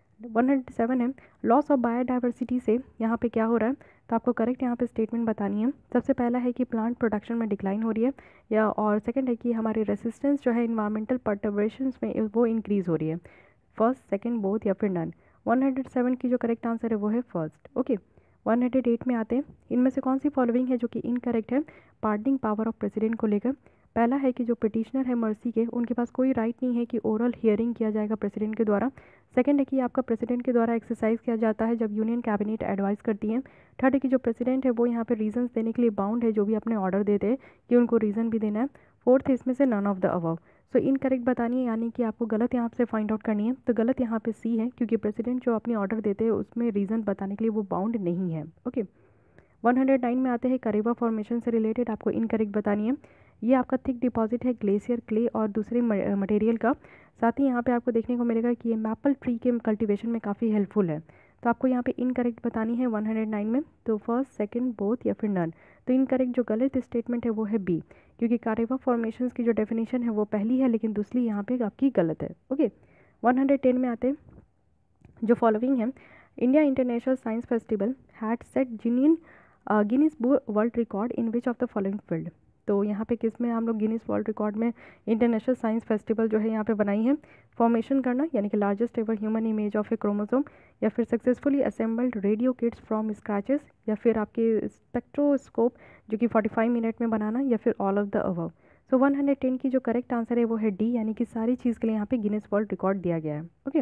107 है लॉस ऑफ बायोडाइवर्सिटी से यहाँ पे क्या हो रहा है? तो आपको करेक्ट यहाँ पे स्टेटमेंट बतानी है। सबसे पहला है कि प्लांट प्रोडक्शन में डिक्लाइन हो रही है, या और सेकंड है कि हमारी रेसिस्टेंस जो है इन्वायरमेंटल पर्टर्बेशंस में वो इंक्रीज़ हो रही है। फर्स्ट, सेकंड, बोथ या फिर नन। 107 की जो करेक्ट आंसर है वो है फर्स्ट। ओके, 108 में आते हैं। इनमें से कौन सी फॉलोइंग है जो कि इनकरेक्ट है पार्डनिंग पावर ऑफ प्रेसिडेंट को लेकर? पहला है कि जो पिटिशनर है मर्सी के, उनके पास कोई राइट नहीं है कि ओरल हियरिंग किया जाएगा प्रेसिडेंट के द्वारा। सेकंड है कि आपका प्रेसिडेंट के द्वारा एक्सरसाइज किया जाता है जब यूनियन कैबिनेट एडवाइस करती है। थर्ड है कि जो प्रेसिडेंट है वो यहाँ पे रीजंस देने के लिए बाउंड है, जो भी अपने ऑर्डर देते हैं कि उनको रीज़न भी देना है। फोर्थ है इसमें से none of the above. So incorrect बतानी है, यानी कि आपको गलत यहाँ से फाइंड आउट करनी है। तो गलत यहाँ पे सी है, क्योंकि प्रेसिडेंट जो अपनी ऑर्डर देते हैं उसमें रीज़न बताने के लिए वो बाउंड नहीं है। ओके, 109 में आते हैं करेवा फॉर्मेशन से रिलेटेड आपको इनकरेक्ट बतानी है। ये आपका थिक डिपॉजिट है ग्लेशियर, क्ले और दूसरे मटेरियल का। साथ ही यहाँ पे आपको देखने को मिलेगा कि ये मैपल ट्री के कल्टीवेशन में काफ़ी हेल्पफुल है। तो आपको यहाँ पे इनकरेक्ट बतानी है 109 में। तो फर्स्ट, सेकंड, बोथ या फिर नन। तो इनकरेक्ट जो गलत स्टेटमेंट है वो है बी, क्योंकि करेवा फॉर्मेशन की जो डेफिनेशन है वो पहली है लेकिन दूसरी यहाँ पे आपकी गलत है। ओके, 110 में आते हैं। जो फॉलोइंग है, India international science festival had set Guinness world record in which of the following field. तो यहाँ पे किस में हम लोग गिनीज वर्ल्ड रिकॉर्ड में इंटरनेशनल साइंस फेस्टिवल जो है यहाँ पे बनाई है? फॉर्मेशन करना, यानी कि largest ever human image of a chromosome, या फिर successfully assembled radio kits from scratches, या फिर आपके स्पेक्ट्रोस्कोप जो कि 45 मिनट में बनाना, या फिर all of the above. So 110 की जो करेक्ट आंसर है वो है डी, यानी कि सारी चीज़ के लिए यहाँ पे गिनीज वर्ल्ड रिकॉर्ड दिया गया है। ओके,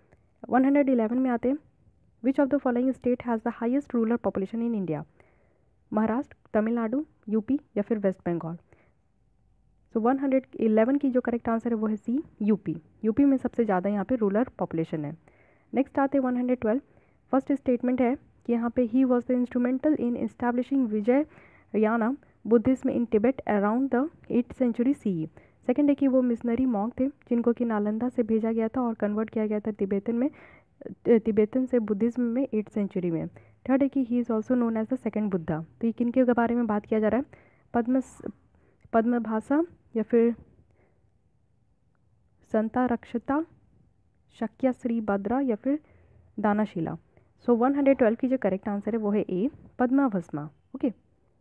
111 में आते हैं। Which of the following state has the highest rural population in India? Maharashtra, Tamil Nadu, UP या फिर वेस्ट बंगाल। सो 111 की जो करेक्ट आंसर है वो है सी, यूपी। यूपी में सबसे ज़्यादा यहाँ पे रूरल पॉपुलेशन है। नेक्स्ट आते हैं 112। फर्स्ट स्टेटमेंट है कि यहाँ पे he was the instrumental in establishing विजययाना Buddhism in Tibet around the 8th century CE। Second है कि वो मिशनरी मॉन्क थे जिनको कि नालंदा से भेजा गया था और कन्वर्ट किया गया था तिब्बतन से बुद्धिज्म में 8th सेंचुरी में। थर्ड है कि he is also known as the second Buddha. तो ये किन के बारे में बात किया जा रहा है? पद्मभासा या फिर संता रक्षता, शक्या श्री भद्रा या फिर दानाशिला। सो 112 की जो करेक्ट आंसर है वो है ए, पद्माभस्मा। ओके,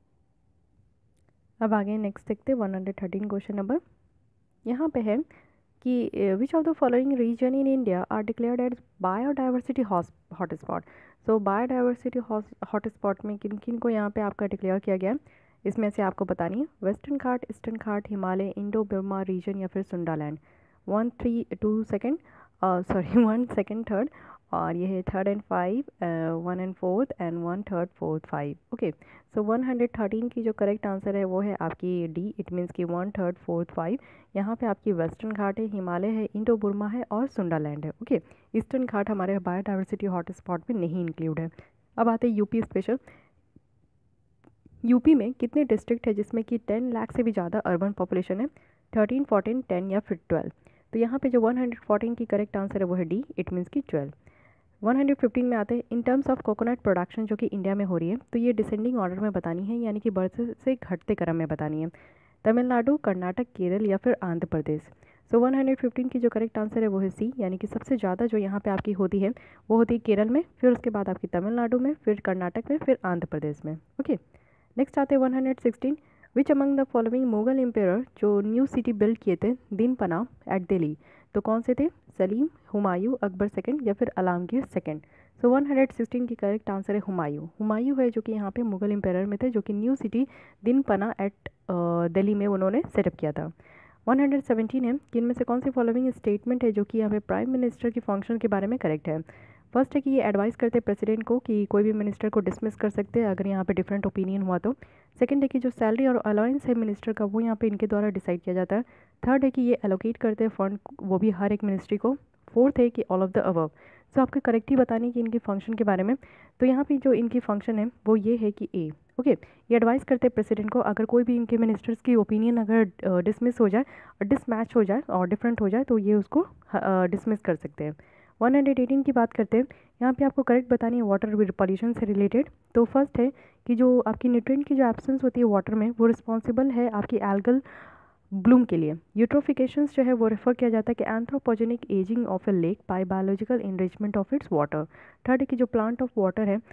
अब आगे नेक्स्ट देखते हैं 113 क्वेश्चन नंबर। यहाँ पे है कि which of the following region in India are declared as biodiversity hotspot. So biodiversity hotspot में किन किन को यहाँ पे आपका डिक्लेयर किया गया है? इसमें से आपको बतानी है western Ghat, eastern Ghat, Himalaya, Indo Burma region या फिर सुंडालैंड। 1 सेकेंड थर्ड, और ये है 3rd and 5, 1 and 4th and 1 3rd 4th 5। Okay, so 113 की जो करेक्ट आंसर है वो है आपकी डी, इट मीन्स कि 1 3rd 4th 5। यहाँ पे आपकी वेस्टर्न घाट है, हिमालय है, इंडो बुर्मा है और सुंडालैंड है। ओके, ईस्टर्न घाट हमारे बायोडाइवर्सिटी हॉटस्पॉट में नहीं इंक्लूड है। अब आते हैं यूपी स्पेशल। यूपी में कितने डिस्ट्रिक्ट है जिसमें कि 10 लाख से भी ज़्यादा अर्बन पॉपुलेशन है? 13, 14, 10 या फिर 12। तो यहाँ पे जो 114 की करेक्ट आंसर है वो है डी, इट मीन्स की 12। 115 में आते हैं in terms of coconut production जो कि इंडिया में हो रही है, तो ये डिसेंडिंग ऑर्डर में बतानी है, यानी कि बढ़ते से घटते क्रम में बतानी है। तमिलनाडु, कर्नाटक, केरल या फिर आंध्र प्रदेश। सो 115 की जो करेक्ट आंसर है वो है सी, यानी कि सबसे ज़्यादा जो यहाँ पे आपकी होती है वो होती है केरल में, फिर उसके बाद आपकी तमिलनाडु में, फिर कर्नाटक में, फिर आंध्र प्रदेश में। ओके, नेक्स्ट आते हैं 116। Which among the following Mughal empire जो न्यू सिटी बिल्ड किए थे दिन पना एट दिल्ली। तो कौन से थे? सलीम, हुमायूं, अकबर सेकंड या फिर आलमगीर सेकंड। सो 116 की करेक्ट आंसर है हुमायूं। हुमायूं है जो कि यहाँ पे मुगल एम्पायर में थे, जो कि new city Dinpanah at Delhi में उन्होंने सेटअप किया था। 117 है कि इनमें से कौन सी फॉलोइंग स्टेटमेंट है जो कि यहाँ पे प्राइम मिनिस्टर की फंक्शन के बारे में करेक्ट है? फर्स्ट है कि ये एडवाइस करते हैं प्रेसिडेंट को कि कोई भी मिनिस्टर को डिसमिस कर सकते हैं अगर यहाँ पे डिफरेंट ओपिनियन हुआ तो। सेकंड है कि जो सैलरी और अलाउंस है मिनिस्टर का वो यहाँ पे इनके द्वारा डिसाइड किया जाता है। थर्ड है कि ये एलोकेट करते हैं फंड, वो भी हर एक मिनिस्ट्री को। फोर्थ है कि all of the above. So आपको करेक्ट ही बतानी कि इनकी फंक्शन के बारे में। तो यहाँ पे जो इनकी फंक्शन है वो ये है कि ए, ओके, ये एडवाइस करते हैं प्रेसिडेंट को अगर कोई भी इनके मिनिस्टर्स की ओपिनियन अगर डिसमिस हो जाए, डिसमैच हो जाए और डिफरेंट हो जाए तो ये उसको डिसमिस कर सकते हैं। 118 की बात करते हैं, यहाँ पे आपको करेक्ट बतानी है वाटर पॉल्यूशन से रिलेटेड। तो फर्स्ट है कि जो आपकी न्यूट्रिएंट की जो एब्सेंस होती है वाटर में वो रिस्पॉन्सिबल है आपकी एल्गल ब्लूम के लिए। यूट्रोफिकेशंस जो है वो रेफर किया जाता है कि anthropogenic ageing of a lake by biological enrichment of its water. Third है कि जो प्लांट ऑफ वाटर है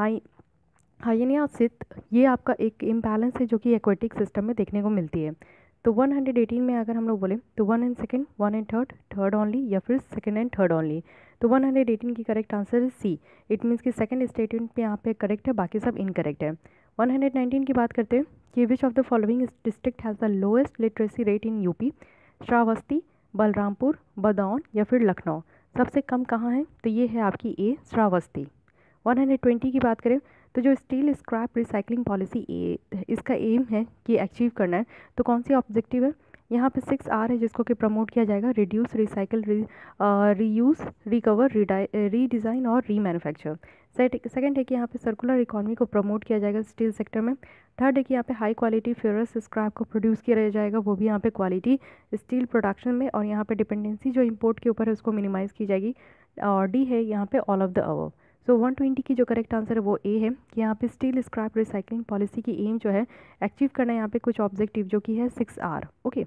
हाइएनियासिस, ये आपका एक इम्बैलेंस है जो कि एक्वेटिक सिस्टम में देखने को मिलती है। तो 118 में अगर हम लोग बोले तो 1 and second, 1 and third, third only या फिर सेकंड एंड थर्ड ओनली। तो 118 की करेक्ट आंसर है सी। इट मीन्स कि सेकंड स्टेटमेंट पे यहाँ पे करेक्ट है, बाकी सब इनकरेक्ट है। 119 की बात करते हैं कि which of the following district has the lowest literacy rate in UP? Shravasti, Balrampur, Badaun या फिर लखनऊ। सबसे कम कहाँ है? तो ये है आपकी ए, श्रावस्ती। 120 की बात करें तो जो स्टील स्क्रैप रिसाइकलिंग पॉलिसी इसका एम है कि अचीव करना है, तो कौन सी ऑब्जेक्टिव है? यहाँ पे 6R है जिसको कि प्रमोट किया जाएगा, reduce, recycle, reuse, recover, redesign और रीमैन्युफैक्चर। सेकंड है कि यहाँ पे सर्कुलर इकोनॉमी को प्रमोट किया जाएगा स्टील सेक्टर में। थर्ड है कि यहाँ पे हाई क्वालिटी फेरस स्क्रैप को प्रोड्यूस किया जाएगा, वो भी यहाँ पे क्वालिटी स्टील प्रोडक्शन में, और यहाँ पे डिपेंडेंसी जो इम्पोर्ट के ऊपर है उसको मिनिमाइज़ की जाएगी। और डी है यहाँ पे all of the above. So 120 की जो करेक्ट आंसर है वो ए है कि यहाँ पे स्टील स्क्रैप रिसाइकलिंग पॉलिसी की एम जो है अचीव करना है यहाँ पे कुछ ऑब्जेक्टिव जो कि है 6R, ओके।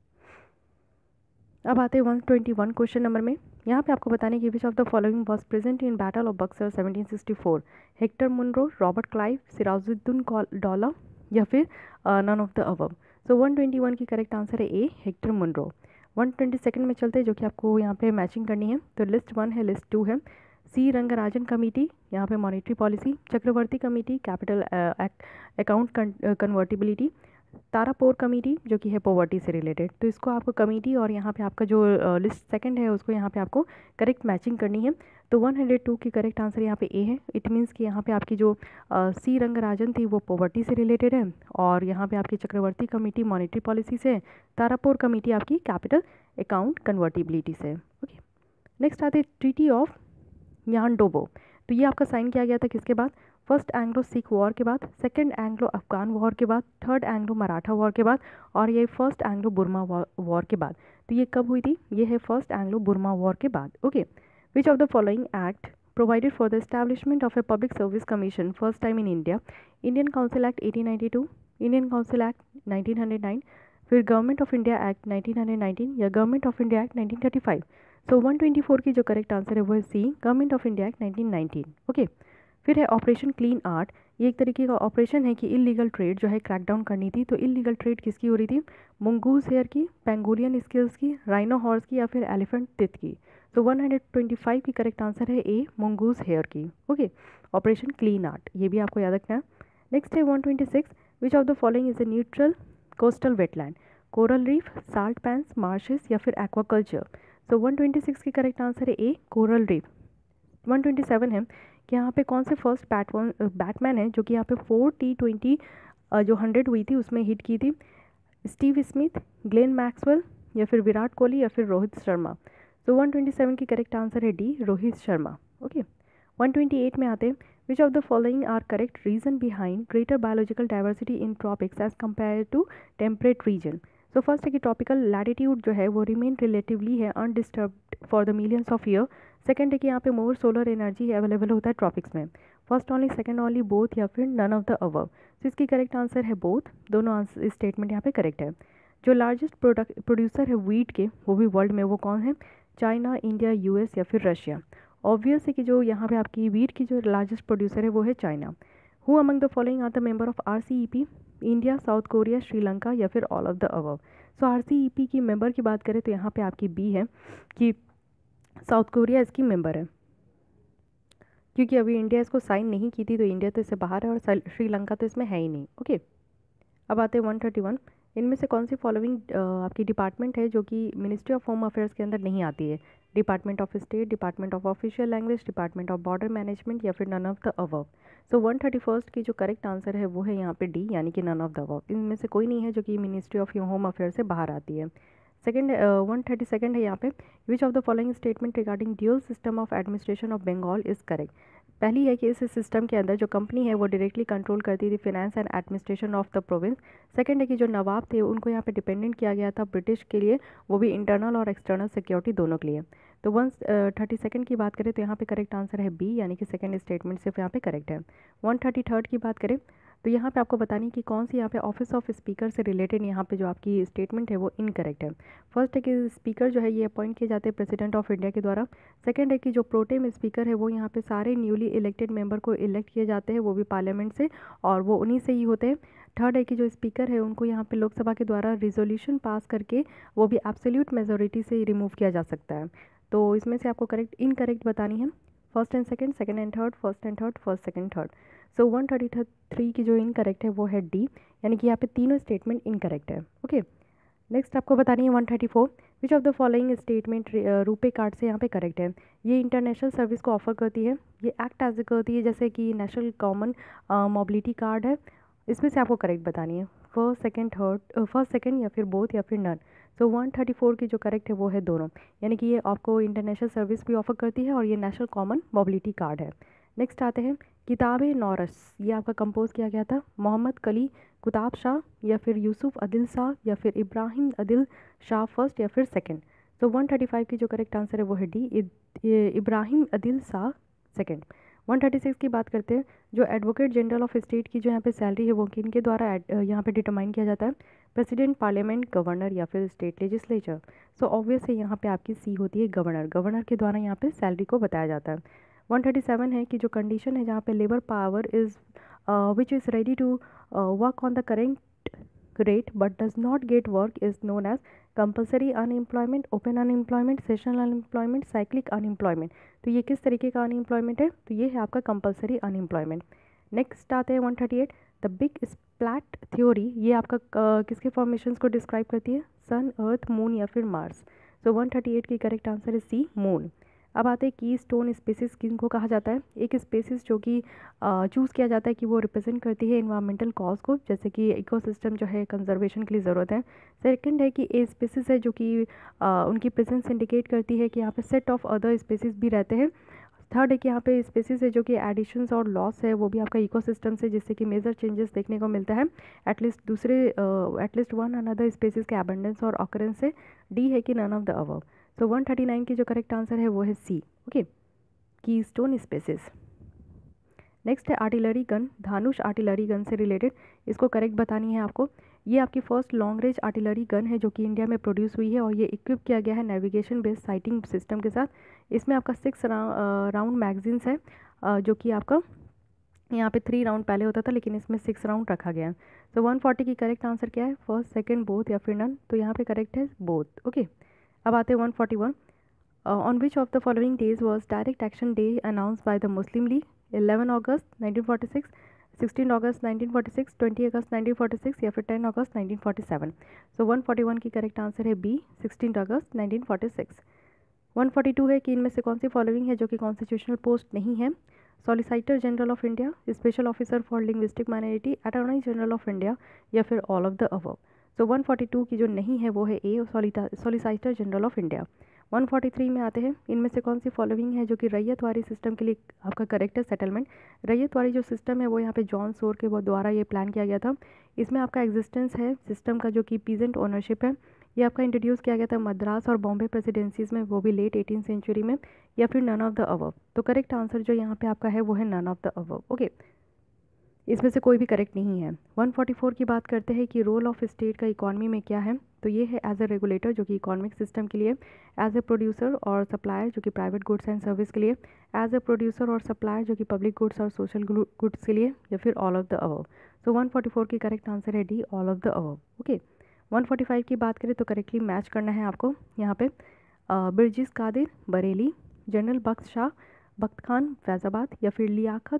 अब आते हैं 121 क्वेश्चन नंबर में। यहाँ पे आपको बताने की which of the following was present in battle of Buxar 1764? Hector Munro, Robert Clive, Sirajuddin Daula या फिर none of the above. So 121 की करेक्ट आंसर है ए, हेक्टर मुनरो। 122 में चलते हैं जो कि आपको यहाँ पे मैचिंग करनी है। तो लिस्ट 1 है, लिस्ट 2 है। सी रंगराजन कमेटी, यहाँ पे monetary policy. Chakravarty committee, capital account convertibility. Tarapore committee जो कि है पॉवर्टी से रिलेटेड। तो इसको आपको कमेटी और यहाँ पे आपका जो लिस्ट सेकंड है उसको यहाँ पे आपको करेक्ट मैचिंग करनी है। तो 102 की करेक्ट आंसर यहाँ पे ए है। इट मीन्स कि यहाँ पे आपकी जो सी रंगराजन थी वो पॉवर्टी से रिलेटेड है, और यहाँ पे आपकी चक्रवर्ती कमेटी मॉनेटरी पॉलिसी से, तारापोर कमेटी आपकी कैपिटल अकाउंट कन्वर्टिबिलिटी से, ओके। नेक्स्ट आते ट्रीटी ऑफ यानडोबो। तो ये आपका साइन किया गया था किसके बाद? फर्स्ट एंग्लो सिख वॉर के बाद, सेकंड एंग्लो अफगान वॉर के बाद, थर्ड एंग्लो मराठा वॉर के बाद, और ये फर्स्ट एंग्लो बुर्मा वॉर के बाद। तो ये कब हुई थी? ये है फर्स्ट एंग्लो बुर्मा वॉर के बाद, okay. Which of the following act provided for the establishment of a public service commission first time in India? Indian council act 1892, Indian council act 1909, फिर गवर्नमेंट ऑफ इंडिया एक्ट 1919 या government of India act 1935। So 124 की जो correct answer है वो है C, government of India act 1919, okay. फिर है operation clean art. ये एक तरीके का ऑपरेशन है कि इलीगल ट्रेड जो है क्रैकडाउन करनी थी। तो इलीगल ट्रेड किसकी हो रही थी? मंगूज हेयर की, पेंगोलियन स्किल्स की, राइनो हॉर्स की या फिर एलिफेंट तित की। तो 125 की करेक्ट आंसर है ए, मंगूज हेयर की, ओके। ऑपरेशन क्लीन आर्ट, ये भी आपको याद रखना है। नेक्स्ट है 126, which of the following is a neutral coastal wetland? Coral reef, salt pans, marshes या फिर एक्वाकल्चर। सो 126 की करेक्ट आंसर है ए, कोरल रीफ। 127 है कि यहाँ पे कौन से फर्स्ट बैटमैन है जो कि यहाँ पे 4T20 जो 100 हुई थी उसमें हिट की थी? स्टीव स्मिथ, ग्लेन मैक्सवेल या फिर विराट कोहली या फिर रोहित शर्मा। तो 127 की करेक्ट आंसर है डी, रोहित शर्मा, ओके। 128 में आते हैं, which of the following are correct reason behind greater biological diversity in tropics as compare to temperate region? So first है कि ट्रॉपिकल लैटिट्यूड जो है वो रिमेन रिलेटिवली है undisturbed for the millions of year. Second है कि यहाँ पे मोर सोलर एनर्जी अवेलेबल होता है ट्रॉपिक्स में। First only, second only, both या फिर नन ऑफ द अबव। तो इसकी करेक्ट आंसर है बोथ, दोनों स्टेटमेंट यहाँ पे करेक्ट है। जो लार्जेस्ट प्रोड्यूसर है वीट के वो भी वर्ल्ड में, वो कौन है? चाइना, इंडिया, यूएस या फिर रशिया। ऑब्वियस है कि जो यहाँ पे आपकी वीट की जो लार्जेस्ट प्रोड्यूसर है वो है China. Who among the following are the member of RCEP? India, South Korea, Sri Lanka या फिर all of the above. So RCEP की मेंबर की बात करें तो यहाँ पे आपकी बी है कि साउथ कोरिया इसकी मेंबर है, क्योंकि अभी इंडिया इसको साइन नहीं की थी तो इंडिया तो इससे बाहर है और श्रीलंका तो इसमें है ही नहीं। ओके, अब आते हैं 131। इनमें से कौन सी फॉलोइंग आपकी डिपार्टमेंट है जो कि मिनिस्ट्री ऑफ होम अफेयर्स के अंदर नहीं आती है? Department of state, department of official language, department of border management या फिर none of the above. So 131 की जो करेक्ट आंसर है वो है यहाँ पे डी, यानी कि नन ऑफ द अबव। इनमें से कोई नहीं है जो कि मिनिस्ट्री ऑफ होम अफेयर्स से बाहर आती है। सेकेंड 132 है यहाँ पे, which of the following statement regarding dual system of administration of Bengal is correct? पहली है कि इस सिस्टम के अंदर जो कंपनी है वो डायरेक्टली कंट्रोल करती थी finance and administration of the province. Second है कि जो नवाब थे उनको यहाँ पे डिपेंडेंट किया गया था ब्रिटिश के लिए, वो भी इंटरनल और एक्सटर्नल सिक्योरिटी दोनों के लिए। तो 132 की बात करें तो यहाँ पे करेक्ट आंसर है बी, यानी कि सेकंड स्टेटमेंट सिर्फ यहाँ पे करेक्ट है। 133 की बात करें तो यहाँ पे आपको बतानी कि कौन सी यहाँ पे ऑफिस ऑफ स्पीकर से रिलेटेड यहाँ पे जो आपकी स्टेटमेंट है वो इनकरेक्ट है। फर्स्ट है कि स्पीकर जो है ये अपॉइंट किए जाते हैं प्रेसिडेंट ऑफ इंडिया के द्वारा। सेकंड है कि जो प्रोटेम स्पीकर है वो यहाँ पे सारे न्यूली इलेक्टेड मेंबर को इलेक्ट किए जाते हैं, वो भी पार्लियामेंट से, और वो उन्हीं से ही होते हैं। थर्ड है कि जो स्पीकर है उनको यहाँ पे लोकसभा के द्वारा रिजोल्यूशन पास करके वो भी एब्सोल्यूट मेजोरिटी से रिमूव किया जा सकता है। तो इसमें से आपको करेक्ट इनकरेक्ट बतानी है, first and second, second and third, first and third, first second third. So 133 की जो इनकरेक्ट है वो है डी, यानी कि यहाँ पे तीनों स्टेटमेंट इनकरेक्ट है। ओके, नेक्स्ट आपको बतानी है 134, which of the following statement RuPay card से यहाँ पे करेक्ट है? ये इंटरनेशनल सर्विस को ऑफर करती है, ये एक्ट एज करती है जैसे कि नेशनल कॉमन मोबिलिटी कार्ड है। इसमें से आपको करेक्ट बतानी है, first second third, first second या फिर बोथ या फिर नन। सो 134 की जो करेक्ट है वो है दोनों, यानी कि ये आपको इंटरनेशनल सर्विस भी ऑफर करती है और ये नेशनल कॉमन मोबिलिटी कार्ड है। नेक्स्ट आते हैं किताब-ए नौरस, ये आपका कंपोज किया गया था मोहम्मद कली कुताब शाह या फिर यूसुफ अदिल शाह या फिर इब्राहिम अदिल शाह फर्स्ट या फिर सेकंड। तो 135 की जो करेक्ट आंसर है वो है डी, इब्राहिम अदिल शाह सेकंड। 136 की बात करते हैं, जो एडवोकेट जनरल ऑफ स्टेट की जो यहाँ पे सैलरी है वो किनके द्वारा यहाँ पे डिटरमाइन किया जाता है? प्रेसिडेंट, पार्लियामेंट, गवर्नर या फिर स्टेट लेजिस्लेचर। सो ऑब्वियस है यहाँ पे आपकी सी होती है गवर्नर, गवर्नर के द्वारा यहाँ पे सैलरी को बताया जाता है। 137 है कि जो कंडीशन है जहाँ पे labour power is which is ready to work on the current rate but does not get work is known as compulsory unemployment, open unemployment, seasonal unemployment, cyclic unemployment। तो ये किस तरीके का अनएम्प्लॉयमेंट है? तो ये है आपका कंपलसरी अनएम्प्लॉयमेंट। नेक्स्ट आते हैं 138, द बिग स्प्लैट थ्योरी, ये आपका किसके फॉर्मेशंस को डिस्क्राइब करती है? सन, अर्थ, मून या फिर मार्स। सो 138 की करेक्ट आंसर है सी, मून। अब आते हैं की स्टोन स्पेसिस किनको कहा जाता है? एक स्पेसिस जो कि चूज़ किया जाता है कि वो रिप्रेजेंट करती है इन्वायरमेंटल कॉज को, जैसे कि इकोसिस्टम जो है कंजर्वेशन के लिए ज़रूरत है। सेकंड है कि ए स्पेसिस है जो कि उनकी प्रेजेंस इंडिकेट करती है कि यहाँ पे सेट ऑफ अदर स्पेसिस भी रहते हैं। थर्ड है कि यहाँ पे स्पेसिस है जो कि एडिशंस और लॉस है वो भी आपका इकोसिस्टम से, जिससे कि मेजर चेंजेस देखने को मिलता है एटलीस्ट वन अनदर स्पेसिस के अबंडेंस और ऑकरेंस से। डी है कि none of the above. So 139 की जो करेक्ट आंसर है वो है C, okay, keystone species. Next है artillery gun, Dhanush artillery gun से रिलेटेड, इसको करेक्ट बतानी है आपको। ये आपकी first long range artillery gun है जो कि इंडिया में प्रोड्यूस हुई है और ये इक्विप किया गया है नेविगेशन बेस्ड साइटिंग सिस्टम के साथ। इसमें आपका 6 राउंड मैगजीन्स है, जो कि आपका यहाँ पे 3 राउंड पहले होता था लेकिन इसमें 6 राउंड रखा गया है। सो 140 की करेक्ट आंसर क्या है? फर्स्ट, सेकेंड, बोथ या फिर नन। तो यहाँ पे करेक्ट है बोथ, ओके। अब आते हैं 141, on which of the following days was direct action day announce by the Muslim League? 11 August 1946, 16 August 1946, 20 August 1946 या फिर 10 अगस्त 1947। सो 141 की करेक्ट आंसर है बी, 16 अगस्त 1946। 142 है कि इनमें से कौन सी फॉलोइंग है जो कि कॉन्स्टिट्यूशनल पोस्ट नहीं है? Solicitor general of India, special officer for linguistic minority, attorney general of India या फिर all of the above. So 142 की जो नहीं है वो है A, solicitor general of India. 143 में आते हैं, इनमें से कौन सी फॉलोइंग है जो कि रैयतवारी सिस्टम के लिए आपका करेक्ट है? सेटलमेंट। रैयतवारी जो सिस्टम है वो यहाँ पे जॉन सोर के द्वारा ये प्लान किया गया था। इसमें आपका एग्जिस्टेंस है सिस्टम का जो कि पीजेंट ओनरशिप है, ये आपका इंट्रोड्यूस किया गया था मद्रास और बॉम्बे प्रेसिडेंसीज में, वो भी लेट 18th सेंचुरी में, या फिर नन ऑफ द अबव। तो करेक्ट आंसर जो यहाँ पे आपका है वो है none of the above, okay, इसमें से कोई भी करेक्ट नहीं है। 144 की बात करते हैं कि रोल ऑफ स्टेट का इकॉनमी में क्या है? तो ये है एज ए रेगुलेटर जो कि इकोनॉमिक सिस्टम के लिए, एज ए प्रोड्यूसर और सप्लायर जो कि प्राइवेट गुड्स एंड सर्विस के लिए, एज ए प्रोड्यूसर और सप्लायर जो कि पब्लिक गुड्स और सोशल गुड्स के लिए, या फिर all of the above. So 144 की करेक्ट आंसर है D, all of the above, okay. 145 की बात करें तो करेक्टली मैच करना है आपको यहाँ पे बिरजिस कादिर बरेली, जनरल बख्श शाह बख्त खान फैज़ाबाद, या फिर लियाकत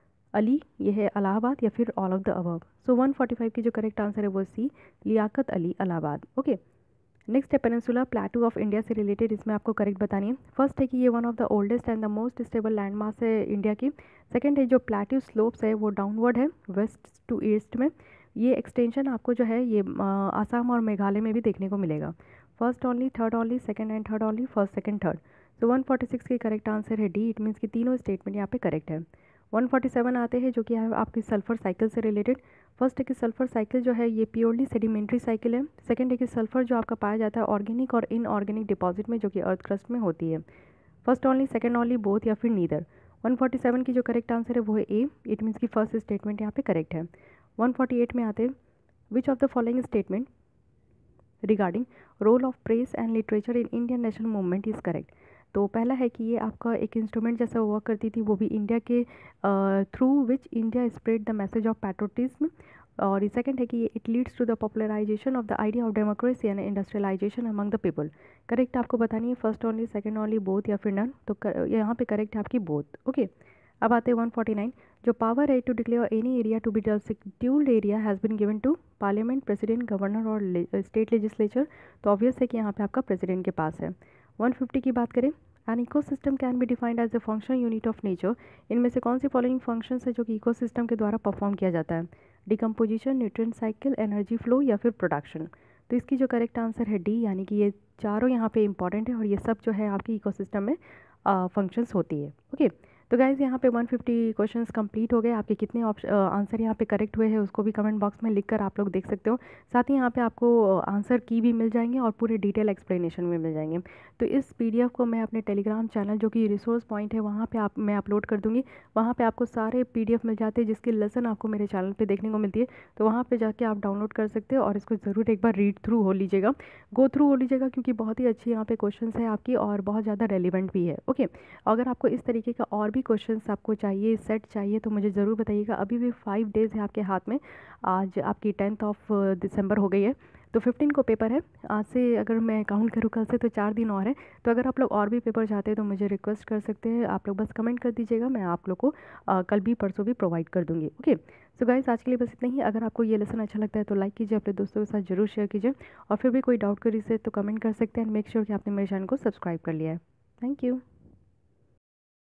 अली ये है इलाहाबाद, या फिर all of the above. So 145 की जो करेक्ट आंसर है वो C, Liaqat Ali Allahabad. Okay, next है पेनिनसुला प्लेटू ऑफ इंडिया से रिलेटेड, इसमें आपको करेक्ट बतानी है। फर्स्ट है कि ये one of the oldest and the most stable land mass है इंडिया की। सेकंड है जो प्लेटू स्लोप्स है वो डाउनवर्ड है वेस्ट टू ईस्ट में। ये एक्सटेंशन आपको जो है ये आसाम और मेघालय में भी देखने को मिलेगा। First only, third only, second and third only, first second third. So 146 की करेक्ट आंसर है डी, इट मीन्स कि तीनों स्टेटमेंट यहाँ पे करेक्ट है। 147 आते हैं जो कि है आपकी सल्फर साइकिल से रिलेटेड। फर्स्ट है कि सल्फर साइकिल जो है ये प्योरली सेडिमेंट्री साइकिल है। सेकंड है कि सल्फर जो आपका पाया जाता है ऑर्गेनिक और इनऑर्गेनिक डिपॉजिट में जो कि अर्थ क्रस्ट में होती है। First only, second only, both, या फिर नीदर। 147 की जो करेक्ट आंसर है वो है ए, इट मीन्स की फर्स्ट स्टेटमेंट यहाँ पे करेक्ट है। 148 में आते हैं which of the following statement regarding role of press and literature in Indian national movement is correct. तो पहला है कि ये आपका एक इंस्ट्रूमेंट जैसा वर्क करती थी, वो भी इंडिया के through which India spread the message of patriotism. और सेकंड है कि it leads to the popularization of the idea of democracy and industrialization among the people. Correct आपको बतानी है first only, second only, both, या फिर none. तो यहाँ पे करेक्ट है आपकी बोथ। ओके, अब आते हैं 149, जो पावर है to declare any area to be the scheduled area has been given to parliament, president, governor और स्टेट लेजिस्लेचर। तो ऑब्वियस है कि यहाँ पे आपका प्रेसिडेंट के पास है। 150 की बात करें, an ecosystem can be defined as a function unit of nature. इनमें से कौन सी फॉलोइंग फंक्शंस है जो कि इकोसिस्टम के द्वारा परफॉर्म किया जाता है? Decomposition, nutrient cycle, energy flow, या फिर प्रोडक्शन। तो इसकी जो करेक्ट आंसर है डी, यानी कि ये चारों यहाँ पे इंपॉर्टेंट है और ये सब जो है आपकी इकोसिस्टम में फंक्शंस होती है। ओके, तो गाइज़ यहाँ पे 150 क्वेश्चंस कंप्लीट हो गए। आपके कितने आंसर यहाँ पे करेक्ट हुए हैं उसको भी कमेंट बॉक्स में लिखकर आप लोग देख सकते हो। साथ ही यहाँ पे आपको आंसर की भी मिल जाएंगे और पूरे डिटेल एक्सप्लेनेशन में मिल जाएंगे। तो इस PDF को मैं अपने टेलीग्राम चैनल जो कि रिसोर्स पॉइंट है वहाँ पे मैं अपलोड कर दूँगी। वहाँ पे आपको सारे PDF मिल जाते हैं जिसकी लेसन आपको मेरे चैनल पर देखने को मिलती है। तो वहाँ पर जाके आप डाउनलोड कर सकते हो और इसको ज़रूर एक बार रीड थ्रू हो लीजिएगा, गो थ्रू हो लीजिएगा, क्योंकि बहुत ही अच्छी यहाँ पे क्वेश्चन है आपकी और बहुत ज़्यादा रेलिवेंट भी है। ओके, अगर आपको इस तरीके का और भी क्वेश्चंस आपको चाहिए, सेट चाहिए, तो मुझे ज़रूर बताइएगा। अभी भी 5 डेज़ है आपके हाथ में। आज आपकी 10th ऑफ दिसंबर हो गई है, तो 15 को पेपर है। आज से अगर मैं काउंट करूँ कल से तो 4 दिन और है। तो अगर आप लोग और भी पेपर चाहते हैं तो मुझे रिक्वेस्ट कर सकते हैं, आप लोग बस कमेंट कर दीजिएगा, मैं आप लोग को कल भी परसों भी प्रोवाइड कर दूँगी। ओके, सो गाइस आज के लिए बस इतना ही। अगर आपको ये लेसन अच्छा लगता है तो लाइक कीजिए, अपने दोस्तों के साथ जरूर शेयर कीजिए, और फिर भी कोई डाउट करिए तो कमेंट कर सकते हैं। एंड मेक श्योर कि आपने मेरे चैनल को सब्सक्राइब कर लिया है। Thank you.